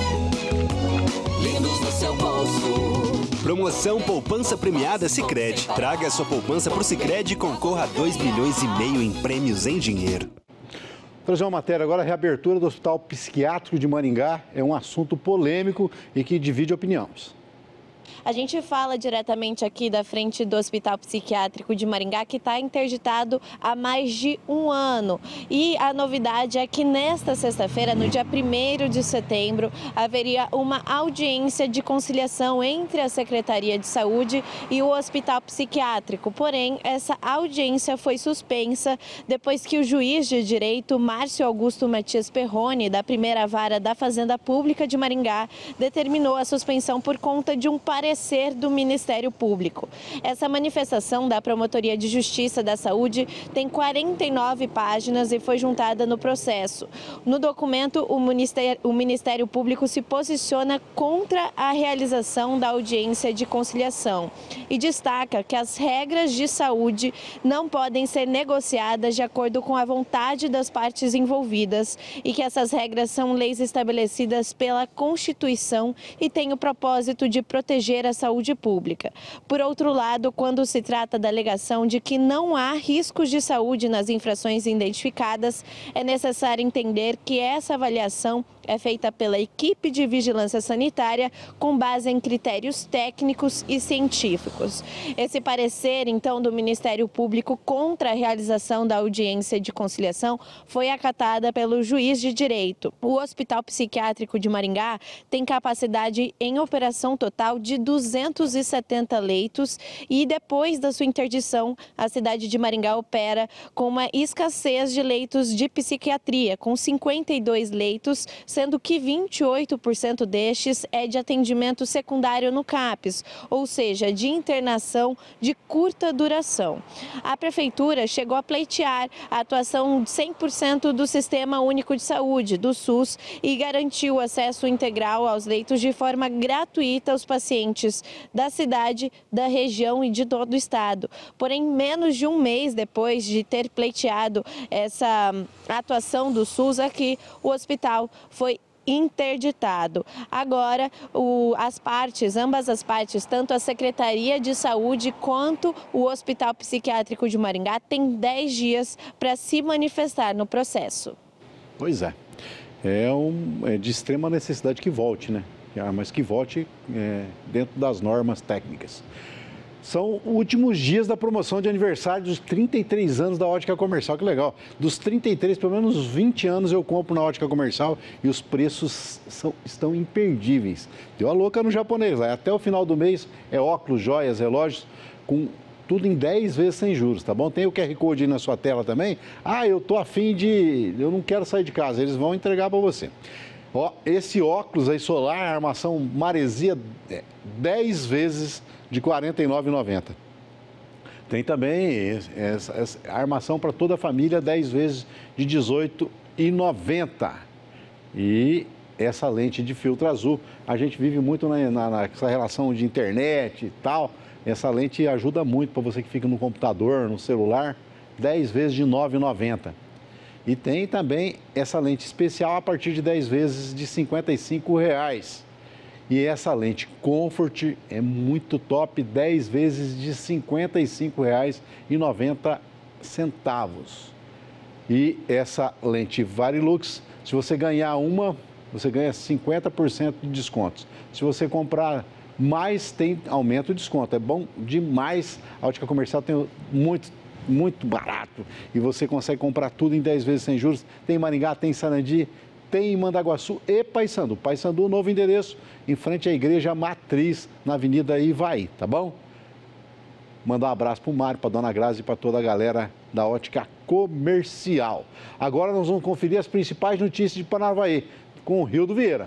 lindos no seu bolso. Promoção Poupança Premiada Sicredi. Traga a sua poupança para o Sicredi e concorra a 2,5 milhões em prêmios em dinheiro. Vou trazer uma matéria agora. A reabertura do Hospital Psiquiátrico de Maringá é um assunto polêmico e que divide opiniões. A gente fala diretamente aqui da frente do Hospital Psiquiátrico de Maringá, que está interditado há mais de um ano. E a novidade é que nesta sexta-feira, no dia 1º de setembro, haveria uma audiência de conciliação entre a Secretaria de Saúde e o Hospital Psiquiátrico. Porém, essa audiência foi suspensa depois que o juiz de direito, Márcio Augusto Matias Perrone, da primeira vara da Fazenda Pública de Maringá, determinou a suspensão por conta de um parecer do Ministério Público. Essa manifestação da Promotoria de Justiça da Saúde tem 49 páginas e foi juntada no processo. No documento, o Ministério Público se posiciona contra a realização da audiência de conciliação e destaca que as regras de saúde não podem ser negociadas de acordo com a vontade das partes envolvidas e que essas regras são leis estabelecidas pela Constituição e têm o propósito de proteger a saúde pública. Por outro lado, quando se trata da alegação de que não há riscos de saúde nas infrações identificadas, é necessário entender que essa avaliação é feita pela equipe de vigilância sanitária com base em critérios técnicos e científicos. Esse parecer, então, do Ministério Público contra a realização da audiência de conciliação foi acatada pelo juiz de direito. O Hospital Psiquiátrico de Maringá tem capacidade em operação total de 270 leitos e depois da sua interdição, a cidade de Maringá opera com uma escassez de leitos de psiquiatria, com 52 leitos, sendo que 28% destes é de atendimento secundário no CAPS, ou seja, de internação de curta duração. A Prefeitura chegou a pleitear a atuação de 100% do Sistema Único de Saúde, do SUS, e garantiu acesso integral aos leitos de forma gratuita aos pacientes da cidade, da região e de todo o estado. Porém, menos de um mês depois de ter pleiteado essa atuação do SUS aqui, o hospital foi interditado. Agora, ambas as partes, tanto a Secretaria de Saúde quanto o Hospital Psiquiátrico de Maringá, têm 10 dias para se manifestar no processo. Pois é. é de extrema necessidade que volte, né? Mas que volte dentro das normas técnicas. São últimos dias da promoção de aniversário dos 33 anos da Ótica Comercial, que legal. Dos 33, pelo menos 20 anos eu compro na Ótica Comercial e os preços estão imperdíveis. Deu a louca no japonês lá. Até o final do mês é óculos, joias, relógios, com tudo em 10 vezes sem juros, tá bom? Tem o QR Code aí na sua tela também. Eu tô afim eu não quero sair de casa, eles vão entregar para você. Ó, esse óculos aí solar, armação maresia, 10 vezes de R$ 49,90. Tem também essa armação para toda a família, 10 vezes de R$ 18,90. E essa lente de filtro azul, a gente vive muito nessa relação de internet e tal. Essa lente ajuda muito para você que fica no computador, no celular, 10 vezes de R$ 9,90. E tem também essa lente especial a partir de 10 vezes de R$ 55,00. E essa lente Comfort é muito top, 10 vezes de R$ 55,90. E essa lente Varilux, se você ganhar uma, você ganha 50% de descontos. Se você comprar mais, tem aumento de desconto. É bom demais. A Ótica Comercial tem muito barato. E você consegue comprar tudo em 10 vezes sem juros. Tem em Maringá, tem em Sarandi, tem em Mandaguaçu e Paissandu. Paissandu, novo endereço, em frente à Igreja Matriz, na Avenida Ivaí, tá bom? Mandar um abraço para o Mário, para a Dona Grazi e para toda a galera da Ótica Comercial. Agora nós vamos conferir as principais notícias de Paranavaí com o Rildo Vieira.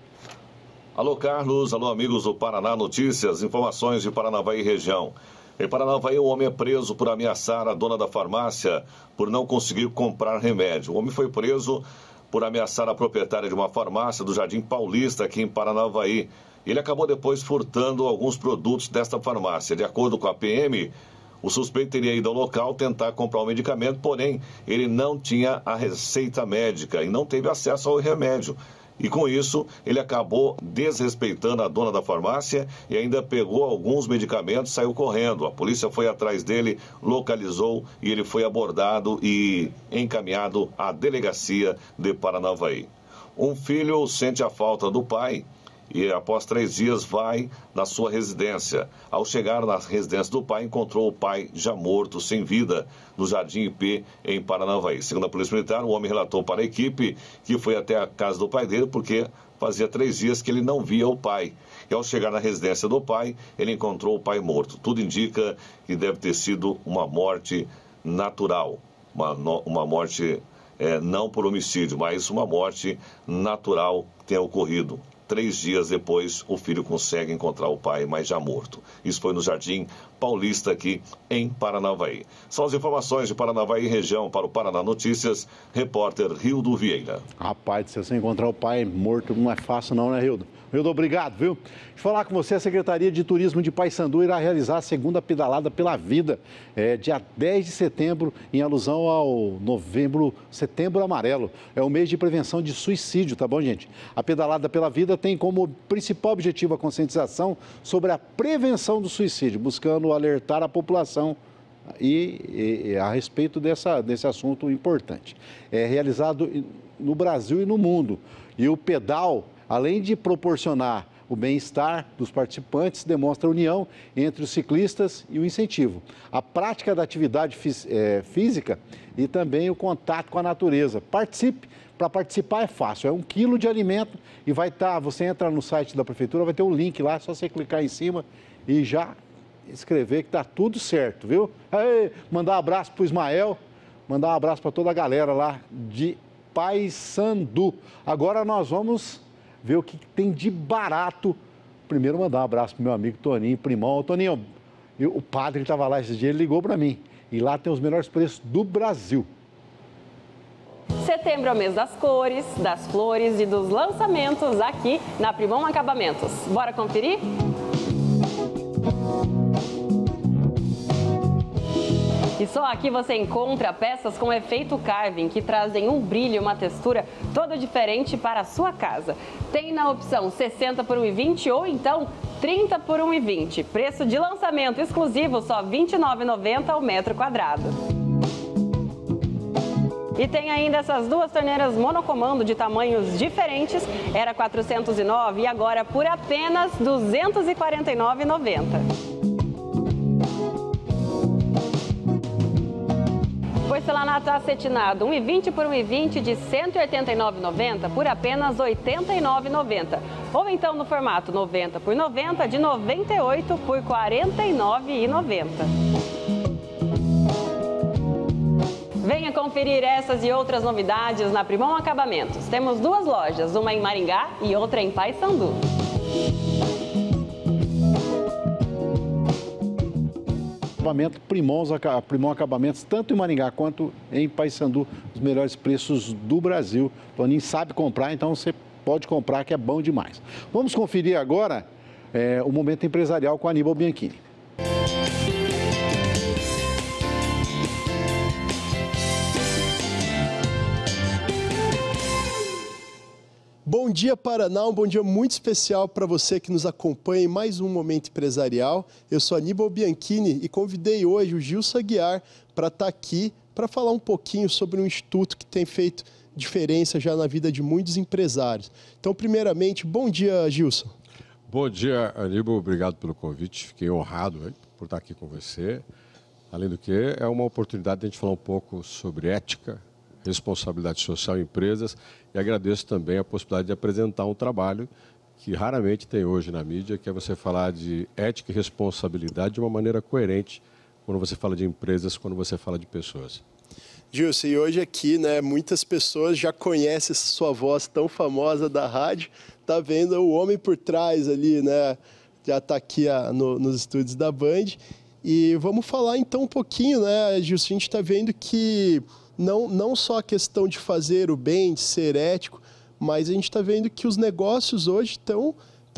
Alô, Carlos. Alô, amigos do Paraná Notícias. Informações de Paranavaí e região. Em Paranavaí, um homem é preso por ameaçar a dona da farmácia por não conseguir comprar remédio. O homem foi preso por ameaçar a proprietária de uma farmácia do Jardim Paulista, aqui em Paranavaí. Ele acabou depois furtando alguns produtos desta farmácia. De acordo com a PM, o suspeito teria ido ao local tentar comprar um medicamento, porém, ele não tinha a receita médica e não teve acesso ao remédio. E com isso, ele acabou desrespeitando a dona da farmácia e ainda pegou alguns medicamentos e saiu correndo. A polícia foi atrás dele, localizou e ele foi abordado e encaminhado à delegacia de Paranavaí. Um filho sente a falta do pai e após 3 dias vai na sua residência. Ao chegar na residência do pai, encontrou o pai já morto, sem vida, no Jardim IP, em Paranavaí. Segundo a Polícia Militar, o homem relatou para a equipe que foi até a casa do pai dele porque fazia 3 dias que ele não via o pai. E ao chegar na residência do pai, ele encontrou o pai morto. Tudo indica que deve ter sido uma morte natural, uma morte não por homicídio, mas uma morte natural que tenha ocorrido. 3 dias depois, o filho consegue encontrar o pai, mas já morto. Isso foi no Jardim Paulista, aqui em Paranavaí. São as informações de Paranavaí e região para o Paraná Notícias, repórter Rildo Vieira. Rapaz, se você encontrar o pai morto, não é fácil não, né, Rildo? Rildo, obrigado, viu? Deixa eu falar com você, a Secretaria de Turismo de Paissandu irá realizar a segunda pedalada pela vida, dia 10 de setembro, em alusão ao Setembro Amarelo. É o mês de prevenção de suicídio, tá bom, gente? A pedalada pela vida tem como principal objetivo a conscientização sobre a prevenção do suicídio, buscando alertar a população e a respeito desse assunto importante. É realizado no Brasil e no mundo. E o pedal, além de proporcionar o bem-estar dos participantes, demonstra a união entre os ciclistas e o incentivo. A prática da atividade física e também o contato com a natureza. Participe. Para participar é fácil, é 1 quilo de alimento e vai estar, você entra no site da prefeitura, vai ter um link lá, é só você clicar em cima e já escrever que está tudo certo, viu? Aí, mandar um abraço para o Ismael, mandar um abraço para toda a galera lá de Paissandu. Agora nós vamos ver o que tem de barato. Primeiro mandar um abraço para o meu amigo Toninho, primão. Ô, Toninho, o padre estava lá esses dias, ele ligou para mim. E lá tem os melhores preços do Brasil. Setembro é o mês das cores, das flores e dos lançamentos aqui na Primão Acabamentos. Bora conferir? E só aqui você encontra peças com efeito carving, que trazem um brilho e uma textura toda diferente para a sua casa. Tem na opção 60 por 1,20 ou então 30 por 1,20. Preço de lançamento exclusivo, só R$ 29,90 ao metro quadrado. E tem ainda essas duas torneiras monocomando de tamanhos diferentes, era R$ 409 e agora por apenas R$ 249,90. Porcelanato acetinado 1,20 por 1,20 de R$ 189,90 por apenas R$ 89,90. Ou então no formato 90 por 90 de R$ 98 por R$ 49,90. Venha conferir essas e outras novidades na Primon Acabamentos. Temos duas lojas, uma em Maringá e outra em Paysandu. Primon Acabamentos, tanto em Maringá quanto em Paysandu, os melhores preços do Brasil. Toninho sabe comprar, então você pode comprar, que é bom demais. Vamos conferir agora o Momento Empresarial com a Aníbal Bianchini. Bom dia, Paraná, um bom dia muito especial para você que nos acompanha em mais um Momento Empresarial. Eu sou Aníbal Bianchini e convidei hoje o Gilson Aguiar para estar aqui para falar um pouquinho sobre um instituto que tem feito diferença já na vida de muitos empresários. Então, primeiramente, bom dia, Gilson. Bom dia, Aníbal, obrigado pelo convite, fiquei honrado por estar aqui com você. Além do que, é uma oportunidade de a gente falar um pouco sobre ética, responsabilidade social em empresas, e agradeço também a possibilidade de apresentar um trabalho que raramente tem hoje na mídia, que é você falar de ética e responsabilidade de uma maneira coerente quando você fala de empresas, quando você fala de pessoas. Gilson, e hoje aqui, né, muitas pessoas já conhecem essa sua voz tão famosa da rádio, tá vendo o homem por trás ali, né, já está aqui nos estúdios da Band, e vamos falar então um pouquinho, né, Gilson, a gente está vendo que não só a questão de fazer o bem, de ser ético, mas a gente está vendo que os negócios hoje estão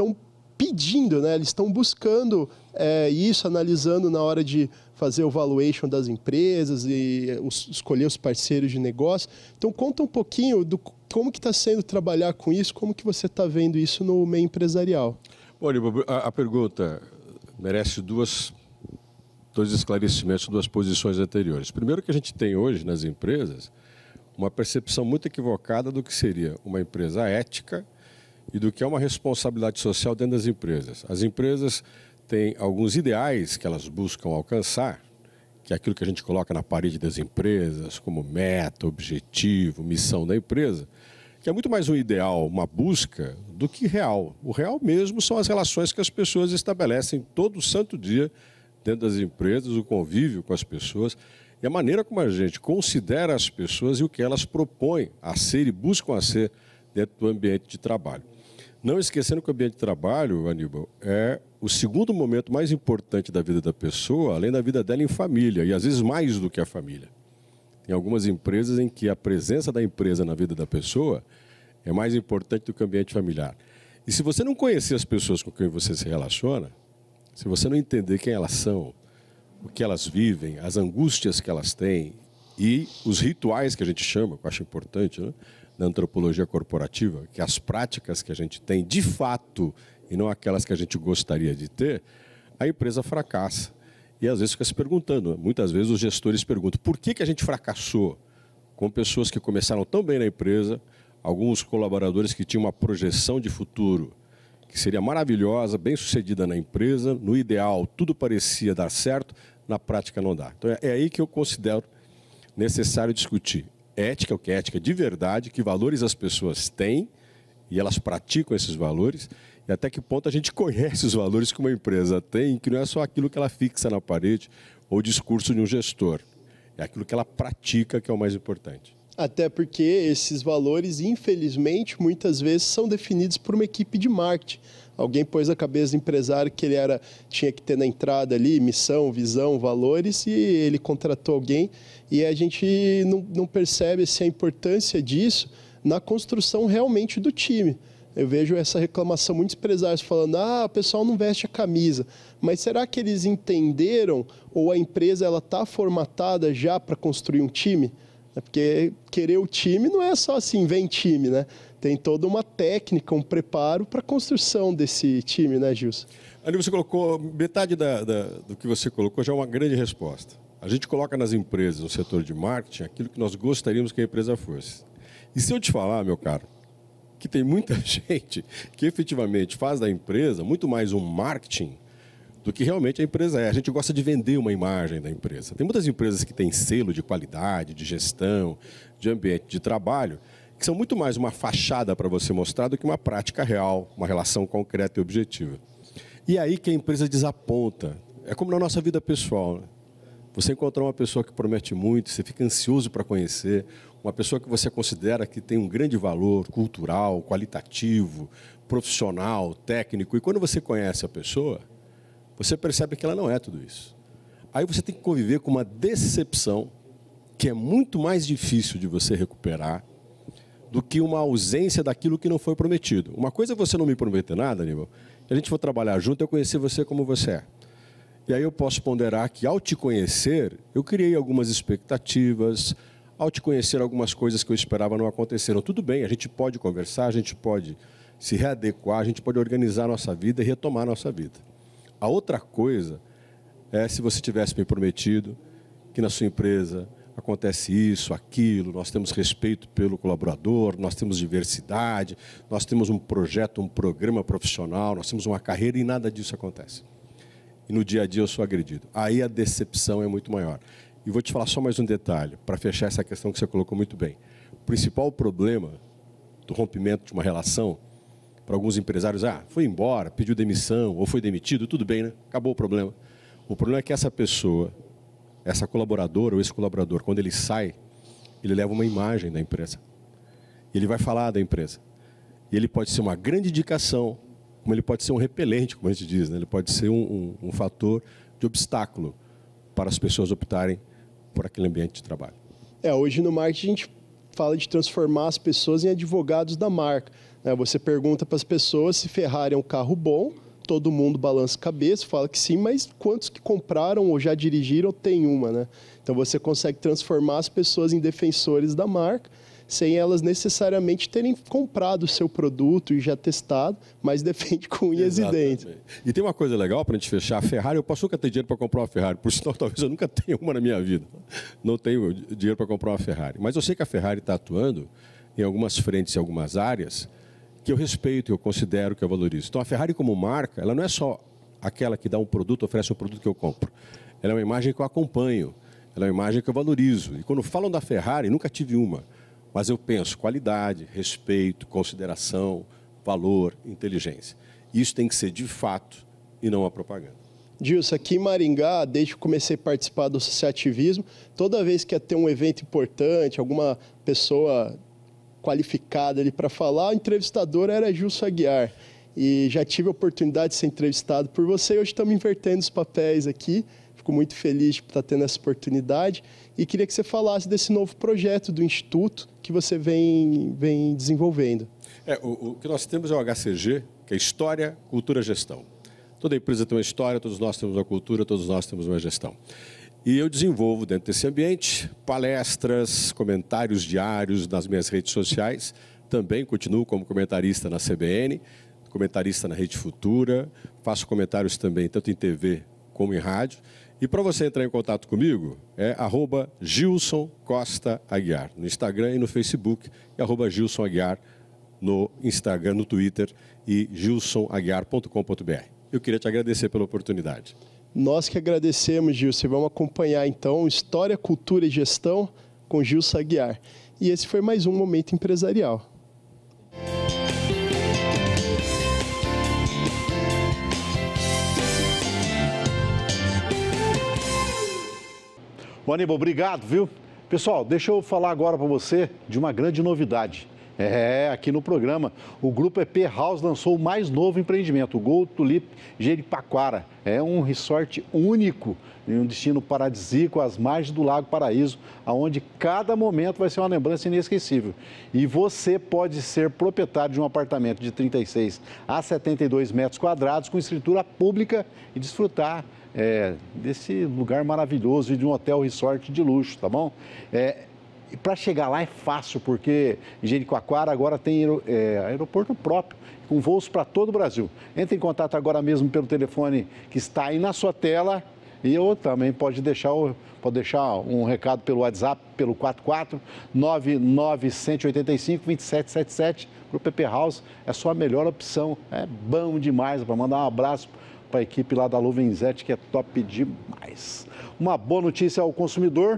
pedindo, né? Eles estão buscando isso, analisando na hora de fazer o valuation das empresas e escolher os parceiros de negócio. Então, conta um pouquinho como que está sendo trabalhar com isso, como que você está vendo isso no meio empresarial. Olha, a pergunta merece dois esclarecimentos, duas posições anteriores. Primeiro, que a gente tem hoje nas empresas uma percepção muito equivocada do que seria uma empresa ética e do que é uma responsabilidade social dentro das empresas. As empresas têm alguns ideais que elas buscam alcançar, que é aquilo que a gente coloca na parede das empresas, como meta, objetivo, missão da empresa, que é muito mais um ideal, uma busca, do que real. O real mesmo são as relações que as pessoas estabelecem todo santo dia dentro das empresas, o convívio com as pessoas e a maneira como a gente considera as pessoas e o que elas propõem a ser e buscam a ser dentro do ambiente de trabalho. Não esquecendo que o ambiente de trabalho, Aníbal, é o segundo momento mais importante da vida da pessoa, além da vida dela em família, e às vezes mais do que a família. Tem algumas empresas em que a presença da empresa na vida da pessoa é mais importante do que o ambiente familiar. E se você não conhecer as pessoas com quem você se relaciona, se você não entender quem elas são, o que elas vivem, as angústias que elas têm e os rituais que a gente chama, que eu acho importante, né, na antropologia corporativa, que as práticas que a gente tem de fato e não aquelas que a gente gostaria de ter, a empresa fracassa. E às vezes fica se perguntando, muitas vezes os gestores perguntam, por que a gente fracassou com pessoas que começaram tão bem na empresa, alguns colaboradores que tinham uma projeção de futuro que seria maravilhosa, bem sucedida na empresa, no ideal tudo parecia dar certo, na prática não dá. Então é aí que eu considero necessário discutir ética, o que é ética de verdade, que valores as pessoas têm e elas praticam esses valores e até que ponto a gente conhece os valores que uma empresa tem, que não é só aquilo que ela fixa na parede ou o discurso de um gestor, é aquilo que ela pratica que é o mais importante. Até porque esses valores, infelizmente, muitas vezes são definidos por uma equipe de marketing. Alguém pôs a cabeça do empresário que ele tinha que ter na entrada ali missão, visão, valores, e ele contratou alguém. E a gente não percebe a importância disso na construção realmente do time. Eu vejo essa reclamação, muitos empresários falando, o pessoal não veste a camisa. Mas será que eles entenderam ou a empresa está formatada já para construir um time? Porque querer o time não é só assim, vem time, né? Tem toda uma técnica, um preparo para a construção desse time, né, Gilson? Ali você colocou, metade do que você colocou já é uma grande resposta. A gente coloca nas empresas, no setor de marketing, aquilo que nós gostaríamos que a empresa fosse. E se eu te falar, meu caro, que tem muita gente que efetivamente faz da empresa muito mais um marketing do que realmente a empresa é. A gente gosta de vender uma imagem da empresa. Tem muitas empresas que têm selo de qualidade, de gestão, de ambiente de trabalho, que são muito mais uma fachada para você mostrar do que uma prática real, uma relação concreta e objetiva. E aí que a empresa desaponta. É como na nossa vida pessoal, né? Você encontrar uma pessoa que promete muito, você fica ansioso para conhecer, uma pessoa que você considera que tem um grande valor cultural, qualitativo, profissional, técnico, e quando você conhece a pessoa, você percebe que ela não é tudo isso. Aí você tem que conviver com uma decepção que é muito mais difícil de você recuperar do que uma ausência daquilo que não foi prometido. Uma coisa é você não me prometer nada, Aníbal, e a gente for trabalhar junto, eu conhecer você como você é. E aí eu posso ponderar que, ao te conhecer, eu criei algumas expectativas, ao te conhecer, algumas coisas que eu esperava não aconteceram. Tudo bem, a gente pode conversar, a gente pode se readequar, a gente pode organizar a nossa vida e retomar a nossa vida. A outra coisa é se você tivesse me prometido que na sua empresa acontece isso, aquilo, nós temos respeito pelo colaborador, nós temos diversidade, nós temos um projeto, um programa profissional, nós temos uma carreira e nada disso acontece. E no dia a dia eu sou agredido. Aí a decepção é muito maior. E vou te falar só mais um detalhe, para fechar essa questão que você colocou muito bem. O principal problema do rompimento de uma relação, para alguns empresários, foi embora, pediu demissão, ou foi demitido, tudo bem, né? Acabou o problema. O problema é que essa pessoa, essa colaboradora ou esse colaborador, quando ele sai, ele leva uma imagem da empresa. Ele vai falar da empresa. E ele pode ser uma grande indicação, como ele pode ser um repelente, como a gente diz, né? Ele pode ser um fator de obstáculo para as pessoas optarem por aquele ambiente de trabalho. Hoje no marketing a gente fala de transformar as pessoas em advogados da marca. Você pergunta para as pessoas se Ferrari é um carro bom, todo mundo balança a cabeça, fala que sim, mas quantos que compraram ou já dirigiram tem uma, né? Então você consegue transformar as pessoas em defensores da marca, sem elas necessariamente terem comprado o seu produto e já testado, mas defende com unhas e dentes. E tem uma coisa legal para a gente fechar, a Ferrari, eu posso nunca ter dinheiro para comprar uma Ferrari, por sinal talvez eu nunca tenha uma na minha vida. Não tenho dinheiro para comprar uma Ferrari. Mas eu sei que a Ferrari está atuando em algumas frentes, em algumas áreas, que eu respeito, que eu considero, que eu valorizo. Então a Ferrari como marca, ela não é só aquela que dá um produto, oferece um produto que eu compro. Ela é uma imagem que eu acompanho, ela é uma imagem que eu valorizo. E quando falam da Ferrari, nunca tive uma. Mas eu penso qualidade, respeito, consideração, valor, inteligência. Isso tem que ser de fato e não a propaganda. Gilson, aqui em Maringá, desde que comecei a participar do associativismo, toda vez que ia ter um evento importante, alguma pessoa qualificada ali para falar, o entrevistador era Gilson Aguiar. E já tive a oportunidade de ser entrevistado por você e hoje estamos invertendo os papéis aqui. Fico muito feliz de estar tendo essa oportunidade e queria que você falasse desse novo projeto do Instituto que você vem desenvolvendo. O que nós temos é o HCG, que é História, Cultura, Gestão. Toda empresa tem uma história, todos nós temos uma cultura, todos nós temos uma gestão. E eu desenvolvo dentro desse ambiente palestras, comentários diários nas minhas redes sociais. Também continuo como comentarista na CBN, comentarista na Rede Futura, faço comentários também tanto em TV como em rádio. E para você entrar em contato comigo, é @Gilson Costa Aguiar, no Instagram e no Facebook, e @Gilson Aguiar no Instagram, no Twitter e gilsonaguiar.com.br. Eu queria te agradecer pela oportunidade. Nós que agradecemos, Gilson. Vamos acompanhar, então, História, Cultura e Gestão com Gilson Aguiar. E esse foi mais um Momento Empresarial. Aníbal, obrigado, viu? Pessoal, deixa eu falar agora para você de uma grande novidade. Aqui no programa, o Grupo EP House lançou o mais novo empreendimento, o Gold Tulip Jeripaquara. É um resort único, em um destino paradisíaco às margens do Lago Paraíso, onde cada momento vai ser uma lembrança inesquecível. E você pode ser proprietário de um apartamento de 36 a 72 metros quadrados com escritura pública e desfrutar desse lugar maravilhoso e de um hotel resort de luxo, tá bom? E para chegar lá é fácil, porque Jericoacoara agora tem aeroporto próprio, com voos para todo o Brasil. Entre em contato agora mesmo pelo telefone que está aí na sua tela E ou também pode deixar um recado pelo WhatsApp, pelo 44991852777. Para o PP House é só a melhor opção. É bom demais. Para mandar um abraço para a equipe lá da Lorenzetti, que é top demais. Uma boa notícia ao consumidor.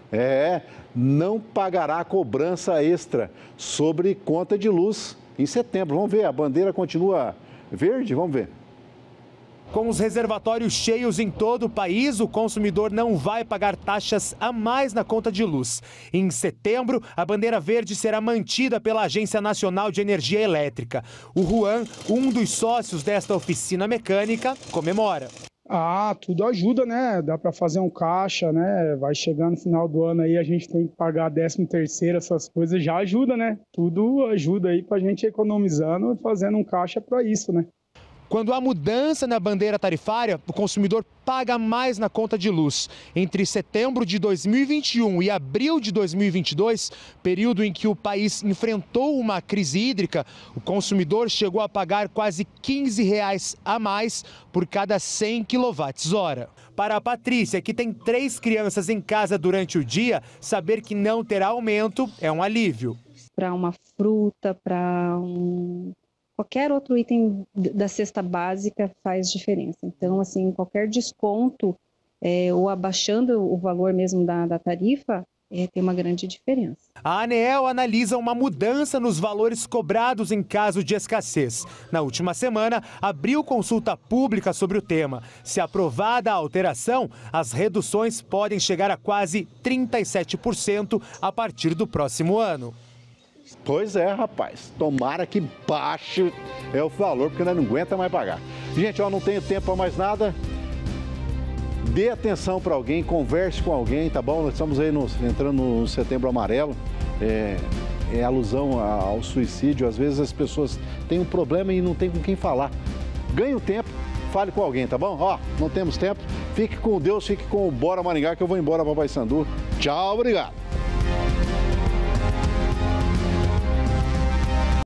Não pagará cobrança extra sobre conta de luz em setembro. Vamos ver, a bandeira continua verde? Vamos ver. Com os reservatórios cheios em todo o país, o consumidor não vai pagar taxas a mais na conta de luz. Em setembro, a bandeira verde será mantida pela Agência Nacional de Energia Elétrica. O Juan, um dos sócios desta oficina mecânica, comemora. Tudo ajuda, né? Dá para fazer um caixa, né? Vai chegando no final do ano aí, a gente tem que pagar 13º, essas coisas, já ajuda, né? Tudo ajuda aí pra gente economizando, fazendo um caixa para isso, né? Quando há mudança na bandeira tarifária, o consumidor paga mais na conta de luz. Entre setembro de 2021 e abril de 2022, período em que o país enfrentou uma crise hídrica, o consumidor chegou a pagar quase R$ 15 a mais por cada 100 kWh. Para a Patrícia, que tem 3 crianças em casa durante o dia, saber que não terá aumento é um alívio. Para uma fruta, para qualquer outro item da cesta básica faz diferença. Então, assim, qualquer desconto ou abaixando o valor mesmo da tarifa, tem uma grande diferença. A ANEEL analisa uma mudança nos valores cobrados em caso de escassez. Na última semana, abriu consulta pública sobre o tema. Se aprovada a alteração, as reduções podem chegar a quase 37% a partir do próximo ano. Pois é, rapaz. Tomara que baixe o valor, porque nós não aguenta mais pagar. Gente, não tenho tempo para mais nada. Dê atenção para alguém, converse com alguém, tá bom? Nós estamos aí entrando no Setembro Amarelo. É alusão ao suicídio. Às vezes as pessoas têm um problema e não tem com quem falar. Ganhe o tempo, fale com alguém, tá bom? Não temos tempo. Fique com Deus, fique com o Bora Maringá, que eu vou embora para Paysandu. Tchau, obrigado.